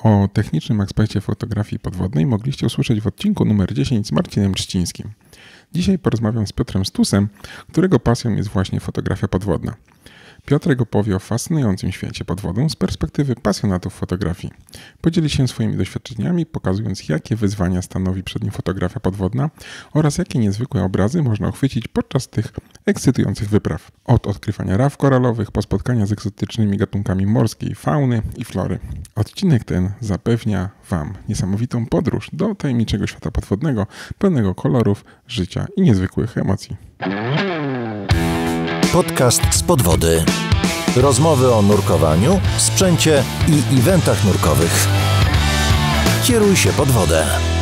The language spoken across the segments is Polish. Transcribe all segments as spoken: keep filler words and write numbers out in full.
O technicznym aspekcie fotografii podwodnej mogliście usłyszeć w odcinku numer dziesięć z Marcinem Trzcińskim. Dzisiaj porozmawiam z Piotrem Stusem, którego pasją jest właśnie fotografia podwodna. Piotrek opowie o fascynującym świecie pod wodą z perspektywy pasjonatów fotografii. Podzieli się swoimi doświadczeniami, pokazując, jakie wyzwania stanowi przed nim fotografia podwodna oraz jakie niezwykłe obrazy można uchwycić podczas tych ekscytujących wypraw. Od odkrywania raf koralowych po spotkania z egzotycznymi gatunkami morskiej fauny i flory. Odcinek ten zapewnia Wam niesamowitą podróż do tajemniczego świata podwodnego, pełnego kolorów, życia i niezwykłych emocji. Podcast z podwody. Rozmowy o nurkowaniu, sprzęcie i eventach nurkowych. Kieruj się pod wodę.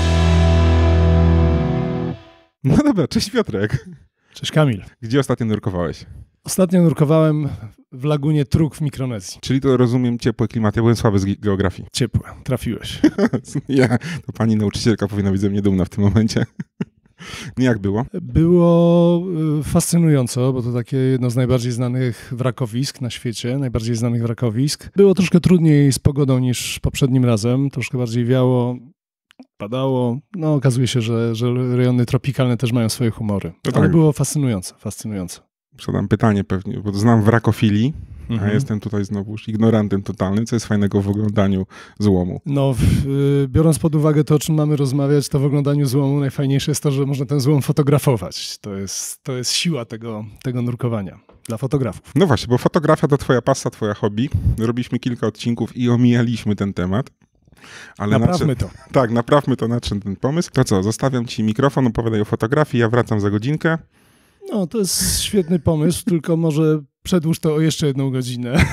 No dobra, cześć Piotrek. Cześć Kamil. Gdzie ostatnio nurkowałeś? Ostatnio nurkowałem w lagunie Truk w Mikronezji. Czyli to rozumiem ciepłe klimaty. Ja byłem słaby z geografii. Ciepłe, trafiłeś. Ja, to pani nauczycielka powinna być ze mnie dumna w tym momencie. Jak było? Było fascynująco, bo to takie jedno z najbardziej znanych wrakowisk na świecie, najbardziej znanych wrakowisk. Było troszkę trudniej z pogodą niż poprzednim razem, troszkę bardziej wiało, padało. No okazuje się, że, że rejony tropikalne też mają swoje humory. No Ale tak. było fascynujące, fascynujące. Zadam pytanie pewnie, bo znam wrakofilii, Mhm. a jestem tutaj znowuż ignorantem totalnym. Co jest fajnego w oglądaniu złomu? No, w, y, biorąc pod uwagę to, o czym mamy rozmawiać, to w oglądaniu złomu najfajniejsze jest to, że można ten złom fotografować. To jest, to jest siła tego, tego nurkowania dla fotografów. No właśnie, bo fotografia to twoja pasja, twoja hobby. Robiliśmy kilka odcinków i omijaliśmy ten temat. Ale Naprawmy nadszedł, to. Tak, naprawmy to, nadszedł ten pomysł. To co, zostawiam ci mikrofon, opowiadaj o fotografii, ja wracam za godzinkę. No, to jest świetny pomysł, tylko może przedłuż to o jeszcze jedną godzinę.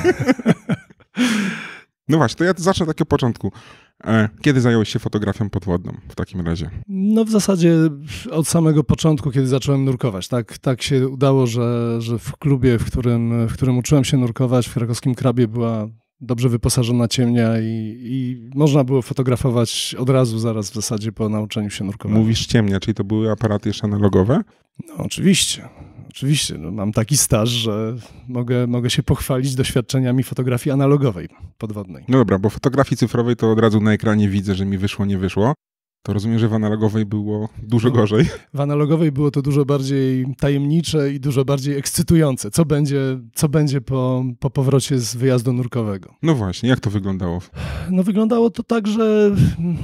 No właśnie, to ja zacznę tak od początku. Kiedy zająłeś się fotografią podwodną w takim razie? No w zasadzie od samego początku, kiedy zacząłem nurkować. Tak, tak się udało, że, że w klubie, w którym, w którym uczyłem się nurkować, w krakowskim Krabie, była dobrze wyposażona ciemnia i, i można było fotografować od razu, zaraz w zasadzie po nauczeniu się nurkowania. Mówisz ciemnia, czyli to były aparaty jeszcze analogowe? No oczywiście. Oczywiście, no, mam taki staż, że mogę, mogę się pochwalić doświadczeniami fotografii analogowej, podwodnej. No dobra, bo fotografii cyfrowej to od razu na ekranie widzę, że mi wyszło, nie wyszło. To rozumiem, że w analogowej było dużo No, gorzej. W analogowej było to dużo bardziej tajemnicze i dużo bardziej ekscytujące. Co będzie, co będzie po, po powrocie z wyjazdu nurkowego? No właśnie, jak to wyglądało? No wyglądało to tak, że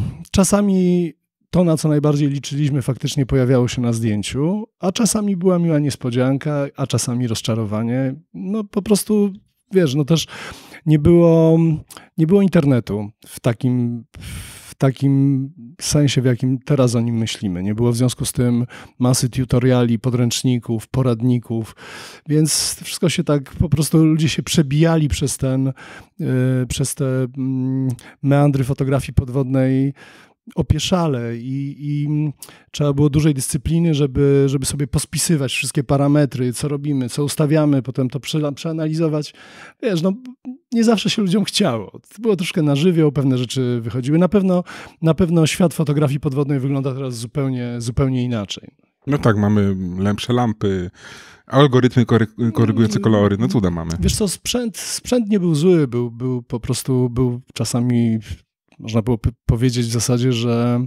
czasami to, na co najbardziej liczyliśmy, faktycznie pojawiało się na zdjęciu, a czasami była miła niespodzianka, a czasami rozczarowanie. No po prostu, wiesz, no też nie było, nie było internetu w takim, w takim sensie, w jakim teraz o nim myślimy. Nie było w związku z tym masy tutoriali, podręczników, poradników, więc wszystko się tak, po prostu ludzie się przebijali przez ten, yy, przez te yy, meandry fotografii podwodnej opieszale i, i trzeba było dużej dyscypliny, żeby, żeby sobie pospisywać wszystkie parametry, co robimy, co ustawiamy, potem to prze, przeanalizować. Wiesz, no nie zawsze się ludziom chciało. To było troszkę na żywioł, pewne rzeczy wychodziły. Na pewno, na pewno świat fotografii podwodnej wygląda teraz zupełnie, zupełnie inaczej. No tak, mamy lepsze lampy, algorytmy kory- korygujące kolory, no cuda mamy. Wiesz co, sprzęt, sprzęt nie był zły, był, był po prostu, był czasami... Można było p- powiedzieć w zasadzie, że,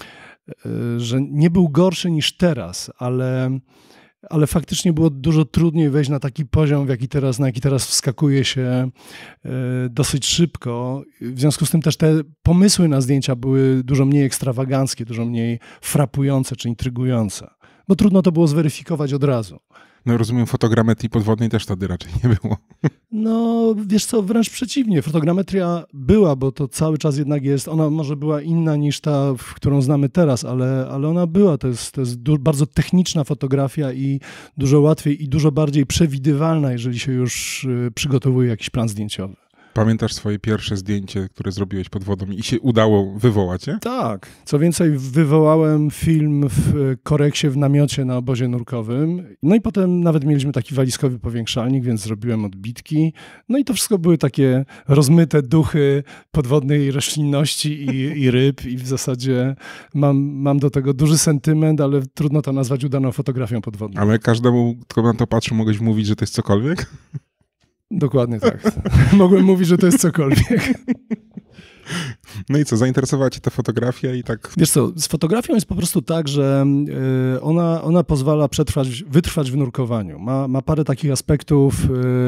y, że nie był gorszy niż teraz, ale, ale faktycznie było dużo trudniej wejść na taki poziom, w jaki teraz, na jaki teraz wskakuje się y, dosyć szybko. W związku z tym też te pomysły na zdjęcia były dużo mniej ekstrawaganckie, dużo mniej frapujące czy intrygujące, bo trudno to było zweryfikować od razu. No rozumiem, fotogrametrii podwodnej też wtedy raczej nie było. No, wiesz co, wręcz przeciwnie. Fotogrametria była, bo to cały czas jednak jest, ona może była inna niż ta, w którą znamy teraz, ale, ale ona była. To jest, to jest du- bardzo techniczna fotografia i dużo łatwiej i dużo bardziej przewidywalna, jeżeli się już y, przygotowuje jakiś plan zdjęciowy. Pamiętasz swoje pierwsze zdjęcie, które zrobiłeś pod wodą i się udało wywołać, nie? Tak. Co więcej, wywołałem film w Koreksie w namiocie na obozie nurkowym. No i potem nawet mieliśmy taki walizkowy powiększalnik, więc zrobiłem odbitki. No i to wszystko były takie rozmyte duchy podwodnej roślinności i, i ryb i w zasadzie mam, mam do tego duży sentyment, ale trudno to nazwać udaną fotografią podwodną. Ale każdemu, kto na to patrzył, mogłeś mówić, że to jest cokolwiek? Dokładnie tak. Mogłem mówić, że to jest cokolwiek. No i co, zainteresowała cię ta fotografia i tak... Wiesz co, z fotografią jest po prostu tak, że ona, ona pozwala przetrwać, wytrwać w nurkowaniu. Ma, ma parę takich aspektów,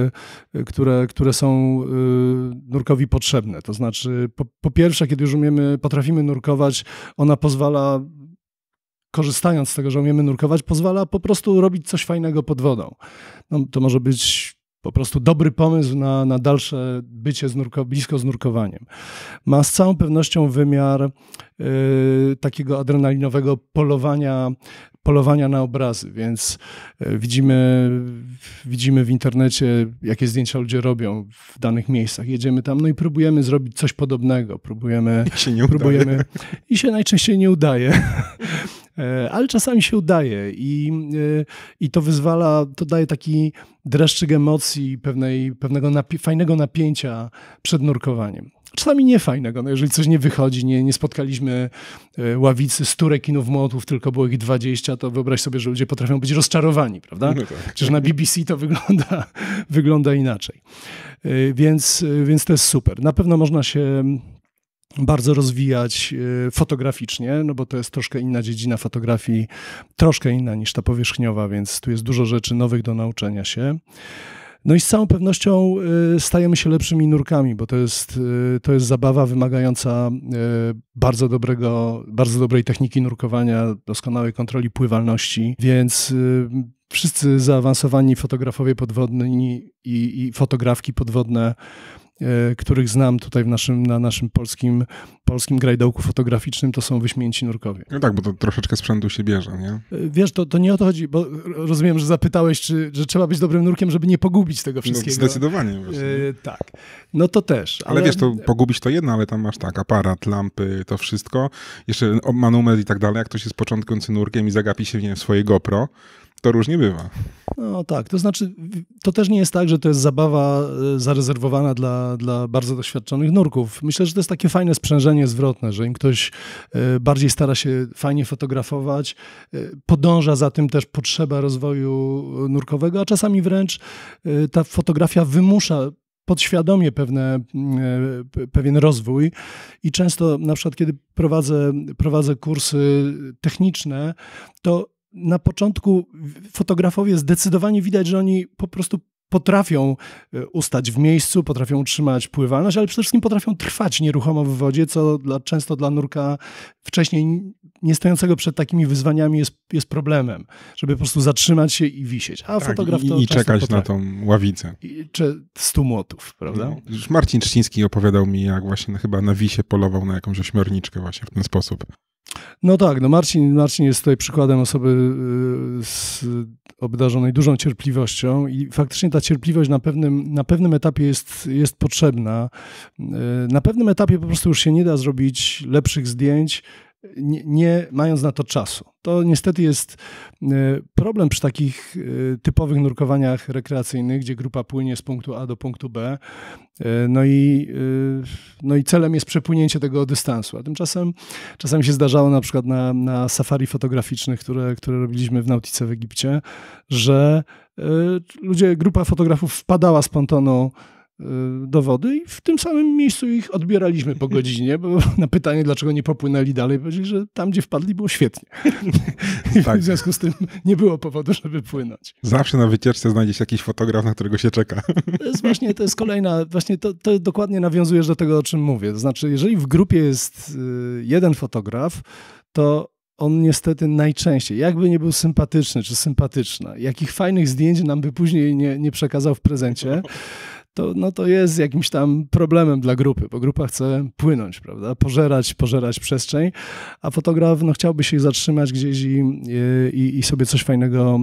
które, które są nurkowi potrzebne. To znaczy, po, po pierwsze, kiedy już umiemy, potrafimy nurkować, ona pozwala, korzystając z tego, że umiemy nurkować, pozwala po prostu robić coś fajnego pod wodą. No, to może być po prostu dobry pomysł na, na dalsze bycie z nurko, blisko z nurkowaniem. Ma z całą pewnością wymiar y, takiego adrenalinowego polowania, polowania na obrazy, więc y, widzimy, widzimy w internecie, jakie zdjęcia ludzie robią w danych miejscach. Jedziemy tam, no i próbujemy zrobić coś podobnego. Próbujemy, I się nie próbujemy, udaje. I się najczęściej nie udaje. Ale czasami się udaje i, i to wyzwala, to daje taki dreszczyk emocji, pewnej, pewnego napi- fajnego napięcia przed nurkowaniem. Czasami nie fajnego, no jeżeli coś nie wychodzi, nie, nie spotkaliśmy ławicy stu rekinów młotów, tylko było ich dwadzieścia, to wyobraź sobie, że ludzie potrafią być rozczarowani, prawda? No tak. Przecież na B B C to wygląda, wygląda inaczej. Więc, więc to jest super. Na pewno można się bardzo rozwijać fotograficznie, no bo to jest troszkę inna dziedzina fotografii, troszkę inna niż ta powierzchniowa, więc tu jest dużo rzeczy nowych do nauczenia się. No i z całą pewnością stajemy się lepszymi nurkami, bo to jest, to jest zabawa wymagająca bardzo dobrego, bardzo dobrej techniki nurkowania, doskonałej kontroli pływalności, więc wszyscy zaawansowani fotografowie podwodni i, i fotografki podwodne, których znam tutaj w naszym, na naszym polskim, polskim grajdołku fotograficznym, to są wyśmienici nurkowie. No tak, bo to troszeczkę sprzętu się bierze, nie? Wiesz, to, to nie o to chodzi, bo rozumiem, że zapytałeś, czy, że trzeba być dobrym nurkiem, żeby nie pogubić tego wszystkiego. No zdecydowanie. Właśnie. E, tak, no to też. Ale, ale wiesz, to pogubić to jedno, ale tam masz tak, aparat, lampy, to wszystko, jeszcze manumer i tak dalej, jak ktoś jest początkujący nurkiem i zagapi się, nie wiem, w swoje GoPro, to różnie bywa. No tak, to znaczy to też nie jest tak, że to jest zabawa zarezerwowana dla, dla bardzo doświadczonych nurków. Myślę, że to jest takie fajne sprzężenie zwrotne, że im ktoś bardziej stara się fajnie fotografować, podąża za tym też potrzeba rozwoju nurkowego, a czasami wręcz ta fotografia wymusza podświadomie pewne, pewien rozwój i często na przykład kiedy prowadzę, prowadzę kursy techniczne, to na początku fotografowie zdecydowanie widać, że oni po prostu potrafią ustać w miejscu, potrafią utrzymać pływalność, ale przede wszystkim potrafią trwać nieruchomo w wodzie, co dla, często dla nurka wcześniej nie stojącego przed takimi wyzwaniami jest, jest problemem, żeby po prostu zatrzymać się i wisieć. A tak, fotograf to i, i czekać potrafi. na tą ławicę. I, czy stu młotów, prawda? No, już Marcin Trzciński opowiadał mi, jak właśnie no, chyba na Wisie polował na jakąś ośmiorniczkę właśnie w ten sposób. No tak, no Marcin, Marcin jest tutaj przykładem osoby z obdarzonej dużą cierpliwością i faktycznie ta cierpliwość na pewnym, na pewnym etapie jest, jest potrzebna. Na pewnym etapie po prostu już się nie da zrobić lepszych zdjęć, nie, nie mając na to czasu. To niestety jest problem przy takich typowych nurkowaniach rekreacyjnych, gdzie grupa płynie z punktu A do punktu B, no i, no i celem jest przepłynięcie tego dystansu. A tymczasem czasami się zdarzało na przykład na, na safari fotograficznych, które, które robiliśmy w Nautice w Egipcie, że ludzie, grupa fotografów wpadała z pontonu do wody i w tym samym miejscu ich odbieraliśmy po godzinie, bo na pytanie, dlaczego nie popłynęli dalej, powiedzieli, że tam, gdzie wpadli, było świetnie. Tak. W związku z tym nie było powodu, żeby płynąć. Zawsze na wycieczce znajdzie się jakiś fotograf, na którego się czeka. To jest właśnie, to jest kolejna, właśnie to, to dokładnie nawiązujesz do tego, o czym mówię. To znaczy, jeżeli w grupie jest jeden fotograf, to on niestety najczęściej, jakby nie był sympatyczny czy sympatyczna, jakich fajnych zdjęć nam by później nie, nie przekazał w prezencie, to, no to jest jakimś tam problemem dla grupy, bo grupa chce płynąć, prawda, pożerać, pożerać przestrzeń, a fotograf no, chciałby się zatrzymać gdzieś i, i, i sobie coś fajnego,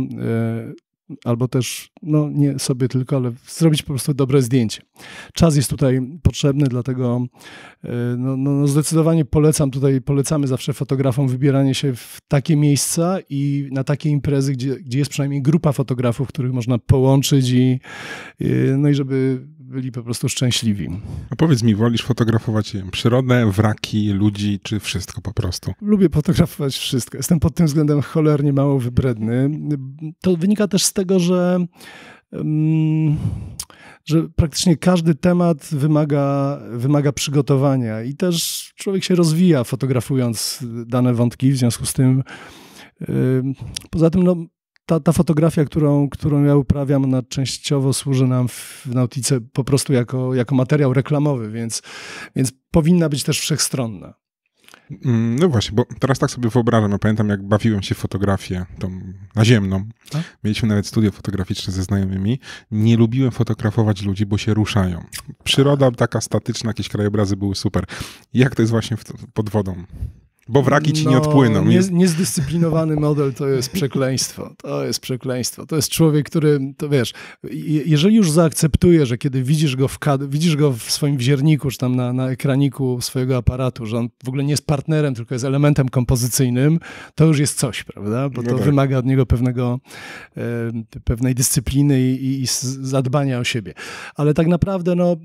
albo też, no nie sobie tylko, ale zrobić po prostu dobre zdjęcie. Czas jest tutaj potrzebny, dlatego no, no zdecydowanie polecam tutaj, polecamy zawsze fotografom wybieranie się w takie miejsca i na takie imprezy, gdzie, gdzie jest przynajmniej grupa fotografów, których można połączyć i, no i żeby byli po prostu szczęśliwi. A powiedz mi, wolisz fotografować przyrodę, wraki, ludzi, czy wszystko po prostu? Lubię fotografować wszystko. Jestem pod tym względem cholernie mało wybredny. To wynika też z tego, że um, że praktycznie każdy temat wymaga, wymaga przygotowania i też człowiek się rozwija fotografując dane wątki, w związku z tym yy, poza tym no, ta, ta fotografia, którą, którą ja uprawiam, ona częściowo służy nam w Nautice po prostu jako, jako materiał reklamowy, więc, więc powinna być też wszechstronna. No właśnie, bo teraz tak sobie wyobrażam. Ja pamiętam, jak bawiłem się w fotografię tą naziemną. A? Mieliśmy nawet studio fotograficzne ze znajomymi. Nie lubiłem fotografować ludzi, bo się ruszają. Przyroda taka statyczna, jakieś krajobrazy były super. Jak to jest właśnie w, pod wodą? Bo wraki ci no, nie odpłyną. Nie, niezdyscyplinowany model to jest przekleństwo. To jest przekleństwo. To jest człowiek, który, to wiesz, jeżeli już zaakceptuje, że kiedy widzisz go w, kad- widzisz go w swoim wzierniku, czy tam na, na ekraniku swojego aparatu, że on w ogóle nie jest partnerem, tylko jest elementem kompozycyjnym, to już jest coś, prawda? Bo to no tak. wymaga od niego pewnego, e, pewnej dyscypliny i, i zadbania o siebie. Ale tak naprawdę no,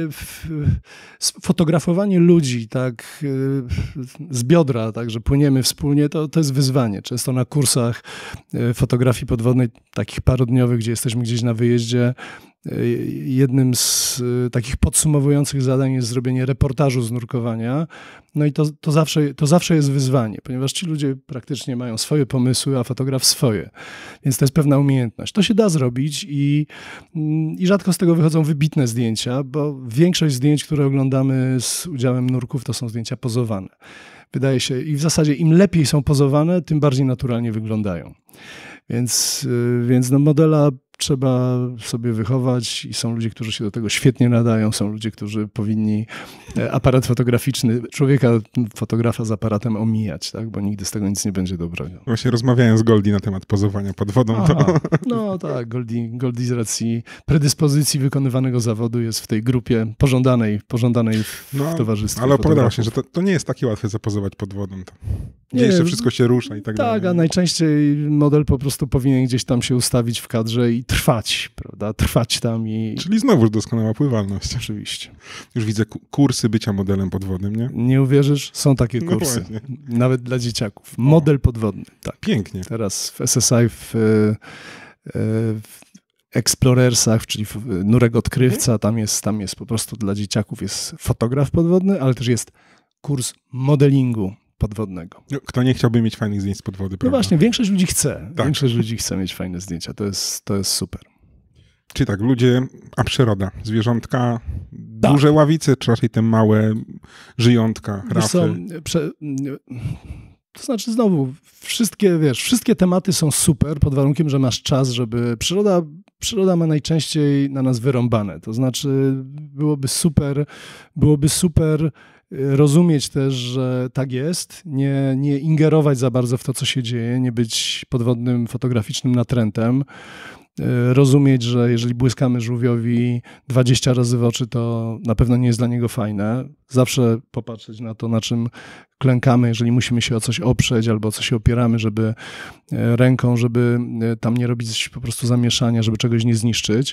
fotografowanie ludzi tak z biodra, tak, że płyniemy wspólnie, to, to jest wyzwanie. Często na kursach fotografii podwodnej, takich parodniowych, gdzie jesteśmy gdzieś na wyjeździe, jednym z takich podsumowujących zadań jest zrobienie reportażu z nurkowania. No i to, to, zawsze, to zawsze jest wyzwanie, ponieważ ci ludzie praktycznie mają swoje pomysły, a fotograf swoje. Więc to jest pewna umiejętność. To się da zrobić i, i rzadko z tego wychodzą wybitne zdjęcia, bo większość zdjęć, które oglądamy z udziałem nurków, to są zdjęcia pozowane. Wydaje się, i w zasadzie im lepiej są pozowane, tym bardziej naturalnie wyglądają. Więc, więc no modela trzeba sobie wychować i są ludzie, którzy się do tego świetnie nadają, są ludzie, którzy powinni aparat fotograficzny, człowieka, fotografa z aparatem omijać, tak? Bo nigdy z tego nic nie będzie dobrego. Właśnie rozmawiałem z Goldie na temat pozowania pod wodą. Aha, to... No tak, Goldie, Goldie z racji predyspozycji wykonywanego zawodu jest w tej grupie pożądanej, pożądanej w, no, w towarzystwie. Ale opowiadał właśnie, że to, to nie jest takie łatwe zapozować pod wodą. To gdzie jeszcze wszystko się rusza i tak, tak dalej. Tak, a najczęściej model po prostu powinien gdzieś tam się ustawić w kadrze i trwać, prawda? Trwać tam i... Czyli znowuż doskonała pływalność. Oczywiście. Już widzę kursy bycia modelem podwodnym, nie? Nie uwierzyć, są takie no kursy. Właśnie. Nawet dla dzieciaków. Model podwodny. Tak. Pięknie. Teraz w S S I, w, w Explorersach, czyli w nurek odkrywca, tam jest, tam jest po prostu dla dzieciaków jest fotograf podwodny, ale też jest kurs modelingu podwodnego. Kto nie chciałby mieć fajnych zdjęć z podwody, no prawda? Właśnie, większość ludzi chce. Tak. Większość ludzi chce mieć fajne zdjęcia. To jest, to jest super. Czy tak, ludzie, a przyroda, zwierzątka, tak. duże ławice, czy raczej te małe żyjątka, rafy? Co, prze, to znaczy znowu, wszystkie, wiesz, wszystkie tematy są super pod warunkiem, że masz czas, żeby... Przyroda, przyroda ma najczęściej na nas wyrąbane. To znaczy byłoby super, byłoby super rozumieć też, że tak jest, nie, nie ingerować za bardzo w to, co się dzieje, nie być podwodnym fotograficznym natrętem, rozumieć, że jeżeli błyskamy żółwiowi dwadzieścia razy w oczy, to na pewno nie jest dla niego fajne. Zawsze popatrzeć na to, na czym klękamy, jeżeli musimy się o coś oprzeć albo o coś się opieramy, żeby ręką, żeby tam nie robić po prostu zamieszania, żeby czegoś nie zniszczyć.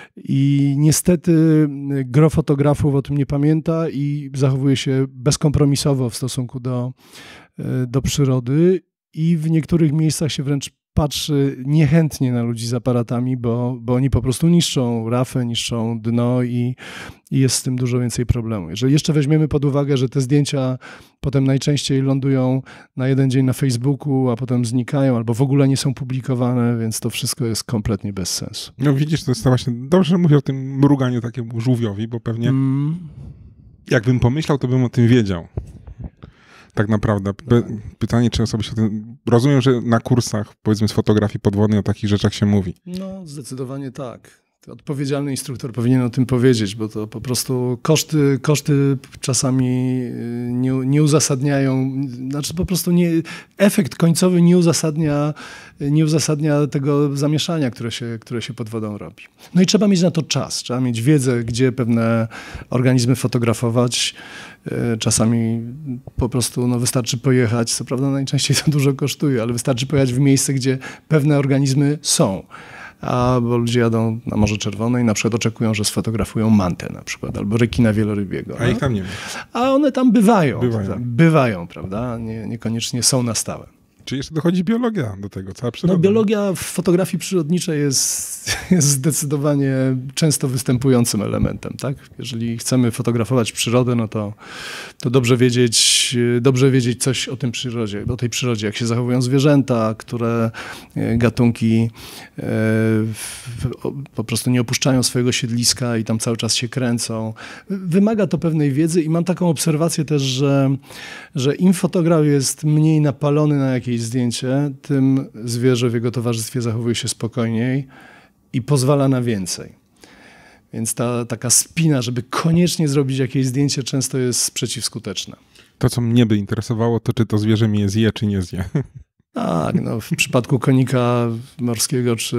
I niestety gro fotografów o tym nie pamięta i zachowuje się bezkompromisowo w stosunku do, do przyrody i w niektórych miejscach się wręcz patrzy niechętnie na ludzi z aparatami, bo, bo oni po prostu niszczą rafę, niszczą dno i, i jest z tym dużo więcej problemu. Jeżeli jeszcze weźmiemy pod uwagę, że te zdjęcia potem najczęściej lądują na jeden dzień na Facebooku, a potem znikają albo w ogóle nie są publikowane, więc to wszystko jest kompletnie bez sensu. No widzisz, to jest właśnie dobrze, że mówię o tym mruganiu takiemu żółwiowi, bo pewnie mm. jakbym pomyślał, to bym o tym wiedział. Tak naprawdę. P- pytanie, czy osoby się o tym... Rozumiem, że na kursach, powiedzmy, z fotografii podwodnej o takich rzeczach się mówi. No, zdecydowanie tak. Odpowiedzialny instruktor powinien o tym powiedzieć, bo to po prostu koszty, koszty czasami nie, nie uzasadniają, znaczy po prostu nie, efekt końcowy nie uzasadnia, nie uzasadnia tego zamieszania, które się, które się pod wodą robi. No i trzeba mieć na to czas, trzeba mieć wiedzę, gdzie pewne organizmy fotografować. Czasami po prostu no, wystarczy pojechać, co prawda najczęściej to dużo kosztuje, ale wystarczy pojechać w miejsce, gdzie pewne organizmy są. A bo ludzie jadą na Morze Czerwone i na przykład oczekują, że sfotografują mantę na przykład, albo rekina wielorybiego. A ich tam nie ma. A one tam bywają. Bywają, prawda? bywają prawda? Nie, niekoniecznie są na stałe. Czy jeszcze dochodzi biologia do tego, cała przyroda? No, biologia w fotografii przyrodniczej jest jest, jest zdecydowanie często występującym elementem. Tak? Jeżeli chcemy fotografować przyrodę, no to, to dobrze wiedzieć, dobrze wiedzieć coś o tym przyrodzie, o tej przyrodzie, jak się zachowują zwierzęta, które gatunki po prostu nie opuszczają swojego siedliska i tam cały czas się kręcą. Wymaga to pewnej wiedzy i mam taką obserwację też, że, że im fotograf jest mniej napalony na jakieś zdjęcie, tym zwierzę w jego towarzystwie zachowuje się spokojniej i pozwala na więcej. Więc ta taka spina, żeby koniecznie zrobić jakieś zdjęcie, często jest przeciwskuteczna. To, co mnie by interesowało, to czy to zwierzę mnie zje, czy nie zje. Tak, no w przypadku konika morskiego czy,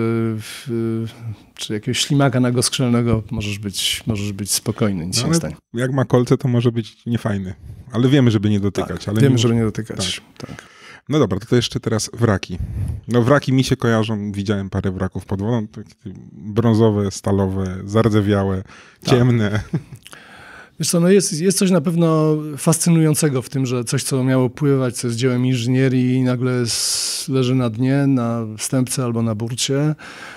czy jakiegoś ślimaka nagoskrzelnego możesz być, możesz być spokojny, nic no, się nie stanie. Jak ma kolce, to może być niefajny. Ale wiemy, żeby nie dotykać. Tak, ale wiemy, nie żeby nie dotykać. Tak. Tak. No dobra, to, to jeszcze teraz wraki. No wraki mi się kojarzą, widziałem parę wraków pod wodą, takie brązowe, stalowe, zardzewiałe, ciemne. Tak. Wiesz co, no jest, jest coś na pewno fascynującego w tym, że coś, co miało pływać, co jest dziełem inżynierii, nagle jest, leży na dnie, na stępce albo na burcie.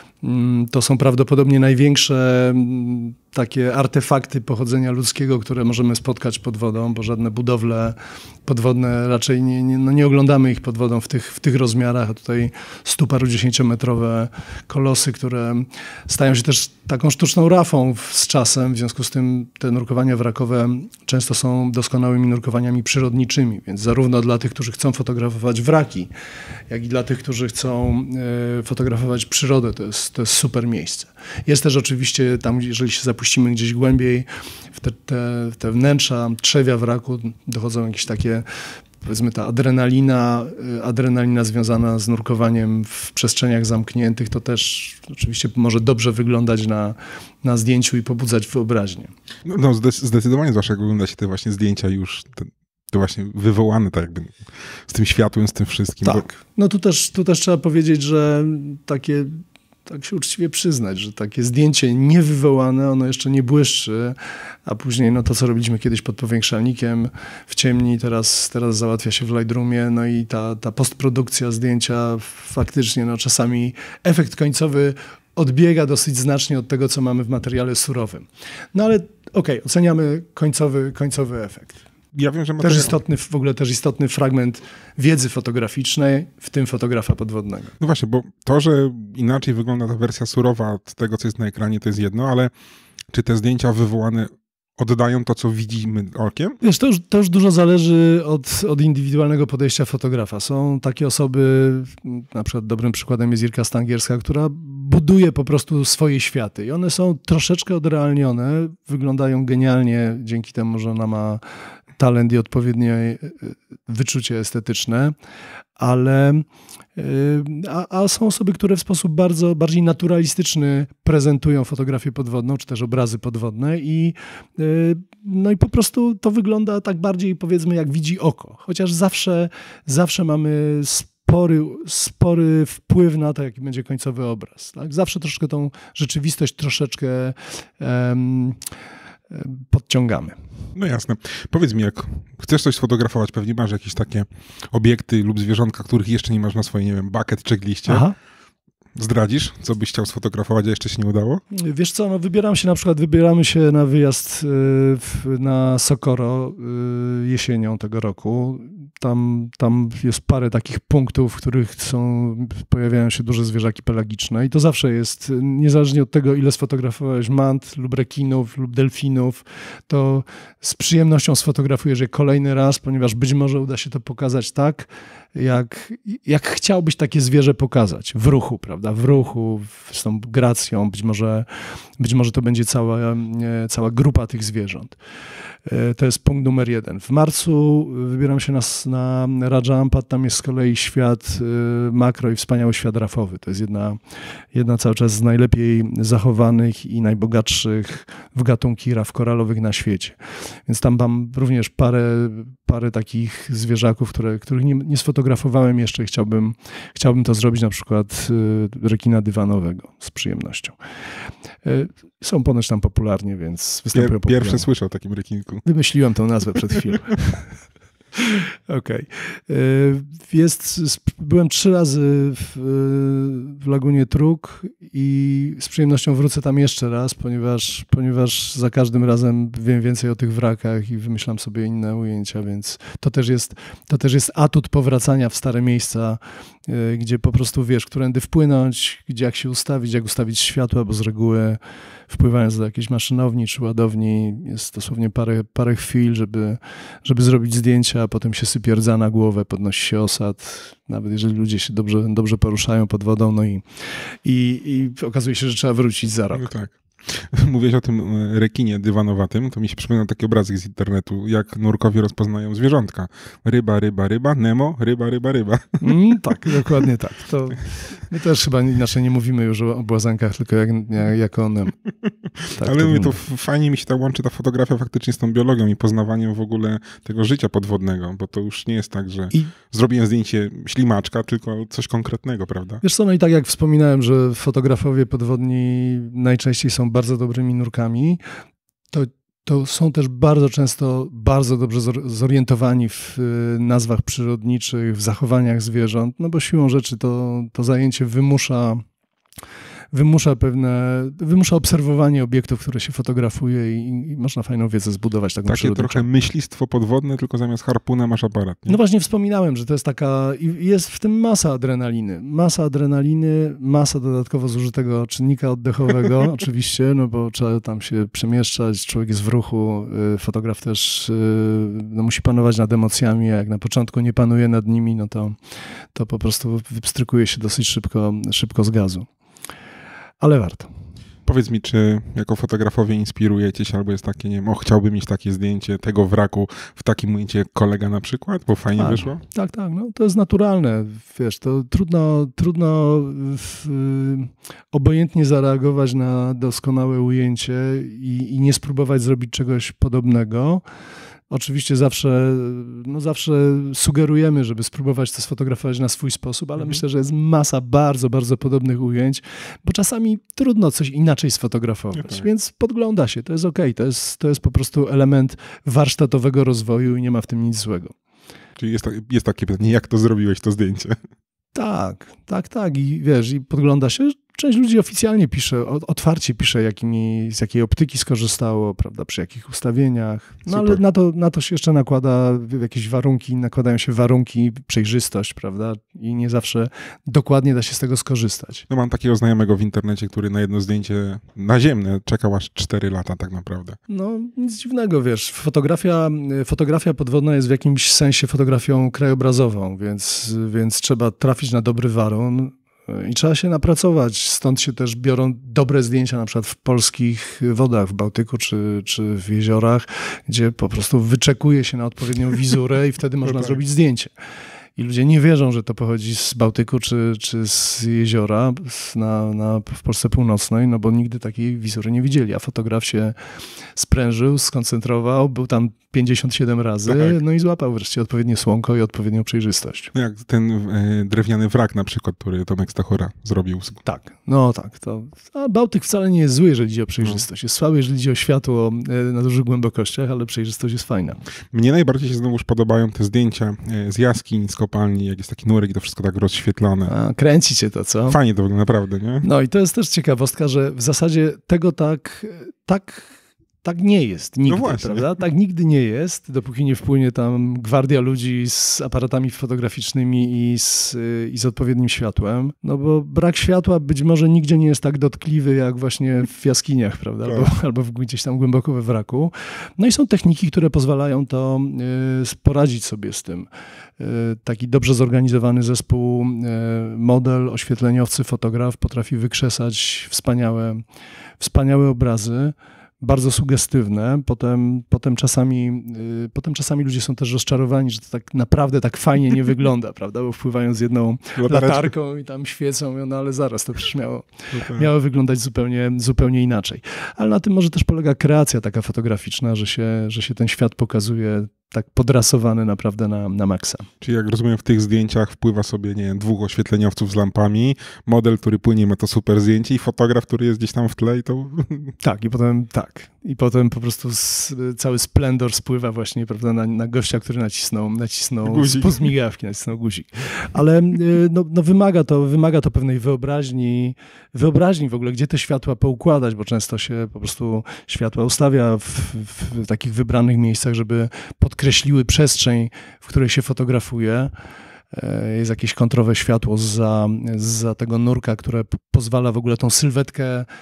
To są prawdopodobnie największe takie artefakty pochodzenia ludzkiego, które możemy spotkać pod wodą, bo żadne budowle podwodne raczej nie, nie, no nie oglądamy ich pod wodą w tych, w tych rozmiarach, a tutaj stu paru dziesięciometrowe kolosy, które stają się też taką sztuczną rafą z czasem, w związku z tym te nurkowania wrakowe często są doskonałymi nurkowaniami przyrodniczymi, więc zarówno dla tych, którzy chcą fotografować wraki, jak i dla tych, którzy chcą e, fotografować przyrodę, to jest, to jest super miejsce. Jest też oczywiście tam, jeżeli się zapuścimy gdzieś głębiej w te, te, te wnętrza, trzewia wraku, dochodzą jakieś takie, powiedzmy ta adrenalina, adrenalina związana z nurkowaniem w przestrzeniach zamkniętych, to też oczywiście może dobrze wyglądać na, na zdjęciu i pobudzać wyobraźnię. No, no zdecydowanie, zwłaszcza jak ogląda się te właśnie zdjęcia już, te, te właśnie wywołane tak jakby z tym światłem, z tym wszystkim. Tak, bo... no tu też, tu też trzeba powiedzieć, że takie... tak się uczciwie przyznać, że takie zdjęcie niewywołane, ono jeszcze nie błyszczy, a później no to, co robiliśmy kiedyś pod powiększalnikiem w ciemni, teraz, teraz załatwia się w Lightroomie, no i ta, ta postprodukcja zdjęcia faktycznie, no czasami efekt końcowy odbiega dosyć znacznie od tego, co mamy w materiale surowym. No ale okej, okay, oceniamy końcowy, końcowy efekt. Ja wiem, że materiał... Też istotny, w ogóle też istotny fragment wiedzy fotograficznej, w tym fotografa podwodnego. No właśnie, bo to, że inaczej wygląda ta wersja surowa od tego, co jest na ekranie, to jest jedno, ale czy te zdjęcia wywołane oddają to, co widzimy okiem? Wiesz, to już, to już dużo zależy od, od indywidualnego podejścia fotografa. Są takie osoby, na przykład dobrym przykładem jest Irka Stangierska, która buduje po prostu swoje światy i one są troszeczkę odrealnione, wyglądają genialnie dzięki temu, że ona ma talent i odpowiednie wyczucie estetyczne, ale a, a są osoby, które w sposób bardzo bardziej naturalistyczny prezentują fotografię podwodną, czy też obrazy podwodne i, no i po prostu to wygląda tak bardziej, powiedzmy, jak widzi oko. Chociaż zawsze, zawsze mamy spory, spory wpływ na to, jaki będzie końcowy obraz. Tak? Zawsze troszkę tą rzeczywistość troszeczkę um, podciągamy. No jasne. Powiedz mi, jak chcesz coś sfotografować, pewnie masz jakieś takie obiekty lub zwierzątka, których jeszcze nie masz na swojej, nie wiem, bucket checkliście. Aha. Zdradzisz, co byś chciał sfotografować, a jeszcze się nie udało? Wiesz co, no wybieram się na przykład, wybieramy się na wyjazd y, w, na Socorro y, jesienią tego roku. Tam, tam jest parę takich punktów, w których są, pojawiają się duże zwierzaki pelagiczne i to zawsze jest, niezależnie od tego, ile sfotografowałeś mant lub rekinów lub delfinów, to z przyjemnością sfotografujesz je kolejny raz, ponieważ być może uda się to pokazać tak, jak, jak chciałbyś takie zwierzę pokazać, w ruchu, prawda, w ruchu, z tą gracją, być może, być może to będzie cała, cała grupa tych zwierząt. To jest punkt numer jeden. W marcu wybieram się na, na Raja Ampat, tam jest z kolei świat makro i wspaniały świat rafowy. To jest jedna, jedna cały czas z najlepiej zachowanych i najbogatszych w gatunki raf koralowych na świecie. Więc tam mam również parę, parę takich zwierzaków, które, których nie, nie sfotografowałem jeszcze i chciałbym, chciałbym to zrobić, na przykład rekina dywanowego z przyjemnością. Są ponoć tam popularnie, więc występują Pier, Pierwszy słyszę o takim rekinku. Wymyśliłem tę nazwę przed chwilą. Okej. Okay. Jest, byłem trzy razy w, w Lagunie Truk i z przyjemnością wrócę tam jeszcze raz, ponieważ, ponieważ za każdym razem wiem więcej o tych wrakach i wymyślam sobie inne ujęcia, więc to też jest, to też jest atut powracania w stare miejsca, gdzie po prostu wiesz, którędy wpłynąć, gdzie jak się ustawić, jak ustawić światła, bo z reguły wpływając do jakiejś maszynowni czy ładowni jest dosłownie parę, parę chwil, żeby, żeby zrobić zdjęcia, a potem się sypie rdza na głowę, podnosi się osad, nawet jeżeli ludzie się dobrze, dobrze poruszają pod wodą, no i, i, i okazuje się, że trzeba wrócić za rok. No tak. Mówiłeś o tym rekinie dywanowatym, to mi się przypomina taki obrazek z internetu, jak nurkowie rozpoznają zwierzątka. Ryba, ryba, ryba, Nemo, ryba, ryba, ryba. Mm, tak, dokładnie tak. To my też chyba inaczej nie mówimy już o, o błazankach, tylko jak, jak, jak o Nemo. Tak, ale to mówię, to fajnie mi się ta łączy ta fotografia faktycznie z tą biologią i poznawaniem w ogóle tego życia podwodnego, bo to już nie jest tak, że I... zrobiłem zdjęcie ślimaczka, tylko coś konkretnego, prawda? Wiesz co, no i tak jak wspominałem, że fotografowie podwodni najczęściej są bardzo dobrymi nurkami, to, to są też bardzo często bardzo dobrze zorientowani w nazwach przyrodniczych, w zachowaniach zwierząt, no bo siłą rzeczy to, to zajęcie wymusza wymusza pewne, wymusza obserwowanie obiektów, które się fotografuje i, i można fajną wiedzę zbudować taką Takie przyrodniczą. trochę myślistwo podwodne, tylko zamiast harpuna masz aparat. Nie? No właśnie wspominałem, że to jest taka, jest w tym masa adrenaliny. Masa adrenaliny, masa dodatkowo zużytego czynnika oddechowego, oczywiście, no bo trzeba tam się przemieszczać, człowiek jest w ruchu, fotograf też no, musi panować nad emocjami, a jak na początku nie panuje nad nimi, no to, to po prostu wypstrykuje się dosyć szybko, szybko z gazu. Ale warto. Powiedz mi, czy jako fotografowie inspirujecie się, albo jest takie, nie wiem, o, chciałbym mieć takie zdjęcie tego wraku w takim ujęciu jak kolega na przykład, bo fajnie tak, wyszło? Tak, tak, no to jest naturalne, wiesz, to trudno, trudno w, obojętnie zareagować na doskonałe ujęcie i, i nie spróbować zrobić czegoś podobnego. Oczywiście zawsze, no zawsze sugerujemy, żeby spróbować to sfotografować na swój sposób, ale mhm. myślę, że jest masa bardzo, bardzo podobnych ujęć, bo czasami trudno coś inaczej sfotografować, no tak. Więc podgląda się, to jest okej, to jest, to jest po prostu element warsztatowego rozwoju i nie ma w tym nic złego. Czyli jest, jest takie pytanie, jak to zrobiłeś, to zdjęcie? Tak, tak, tak i wiesz, i podgląda się. Część ludzi oficjalnie pisze, otwarcie pisze, jakimi, z jakiej optyki skorzystało, prawda, przy jakich ustawieniach. No Super. Ale na to, na to się jeszcze nakłada jakieś warunki, nakładają się warunki, przejrzystość, prawda, i nie zawsze dokładnie da się z tego skorzystać. No mam takiego znajomego w internecie, który na jedno zdjęcie naziemne czekał aż cztery lata tak naprawdę. No nic dziwnego, wiesz, fotografia, fotografia podwodna jest w jakimś sensie fotografią krajobrazową, więc, więc trzeba trafić na dobry warun. I trzeba się napracować, stąd się też biorą dobre zdjęcia na przykład w polskich wodach, w Bałtyku czy, czy w jeziorach, gdzie po prostu wyczekuje się na odpowiednią wizurę i wtedy można tak. zrobić zdjęcie. I ludzie nie wierzą, że to pochodzi z Bałtyku czy, czy z jeziora na, na, w Polsce Północnej, no bo nigdy takiej wizury nie widzieli, a fotograf się sprężył, skoncentrował, był tam pięćdziesiąt siedem razy, tak. no i złapał wreszcie odpowiednie słonko i odpowiednią przejrzystość. No jak ten e, drewniany wrak na przykład, który Tomek Stachura zrobił. Tak, no tak. To, a Bałtyk wcale nie jest zły, jeżeli chodzi o przejrzystość. No. Jest słaby, jeżeli chodzi o światło e, na dużych głębokościach, ale przejrzystość jest fajna. Mnie najbardziej się znowuż podobają te zdjęcia e, z jaskiń, z kopalni, jak jest taki nurek i to wszystko tak rozświetlone. A, kręci cię to, co? Fajnie to wygląda, naprawdę, nie? No i to jest też ciekawostka, że w zasadzie tego tak, tak, tak nie jest nigdy, no prawda? Tak nigdy nie jest, dopóki nie wpłynie tam gwardia ludzi z aparatami fotograficznymi i z, i z odpowiednim światłem, no bo brak światła być może nigdzie nie jest tak dotkliwy, jak właśnie w jaskiniach, prawda? Albo, albo gdzieś tam głęboko we wraku. No i są techniki, które pozwalają to y, poradzić sobie z tym. Taki dobrze zorganizowany zespół, model, oświetleniowcy, fotograf potrafi wykrzesać wspaniałe, wspaniałe obrazy, bardzo sugestywne. Potem, potem, czasami, potem czasami ludzie są też rozczarowani, że to tak naprawdę tak fajnie nie wygląda, prawda? Bo wpływają z jedną latarką i tam świecą, no ale zaraz to przecież miało, miało wyglądać zupełnie, zupełnie inaczej. Ale na tym może też polega kreacja taka fotograficzna, że się, że się ten świat pokazuje tak podrasowany naprawdę na, na maksa. Czyli jak rozumiem, w tych zdjęciach wpływa sobie, nie wiem, dwóch oświetleniowców z lampami, model, który płynie, ma to super zdjęcie i fotograf, który jest gdzieś tam w tle i to... Tak, i potem tak. I potem po prostu z, cały splendor spływa właśnie, prawda, na, na gościa, który nacisnął, nacisnął z migawki, nacisnął guzik. Ale no, no wymaga to, wymaga to pewnej wyobraźni, wyobraźni w ogóle, gdzie te światła poukładać, bo często się po prostu światła ustawia w, w takich wybranych miejscach, żeby podkreśliły przestrzeń, w której się fotografuje. Jest jakieś kontrowe światło zza, zza tego nurka, które p- pozwala w ogóle tą sylwetkę y,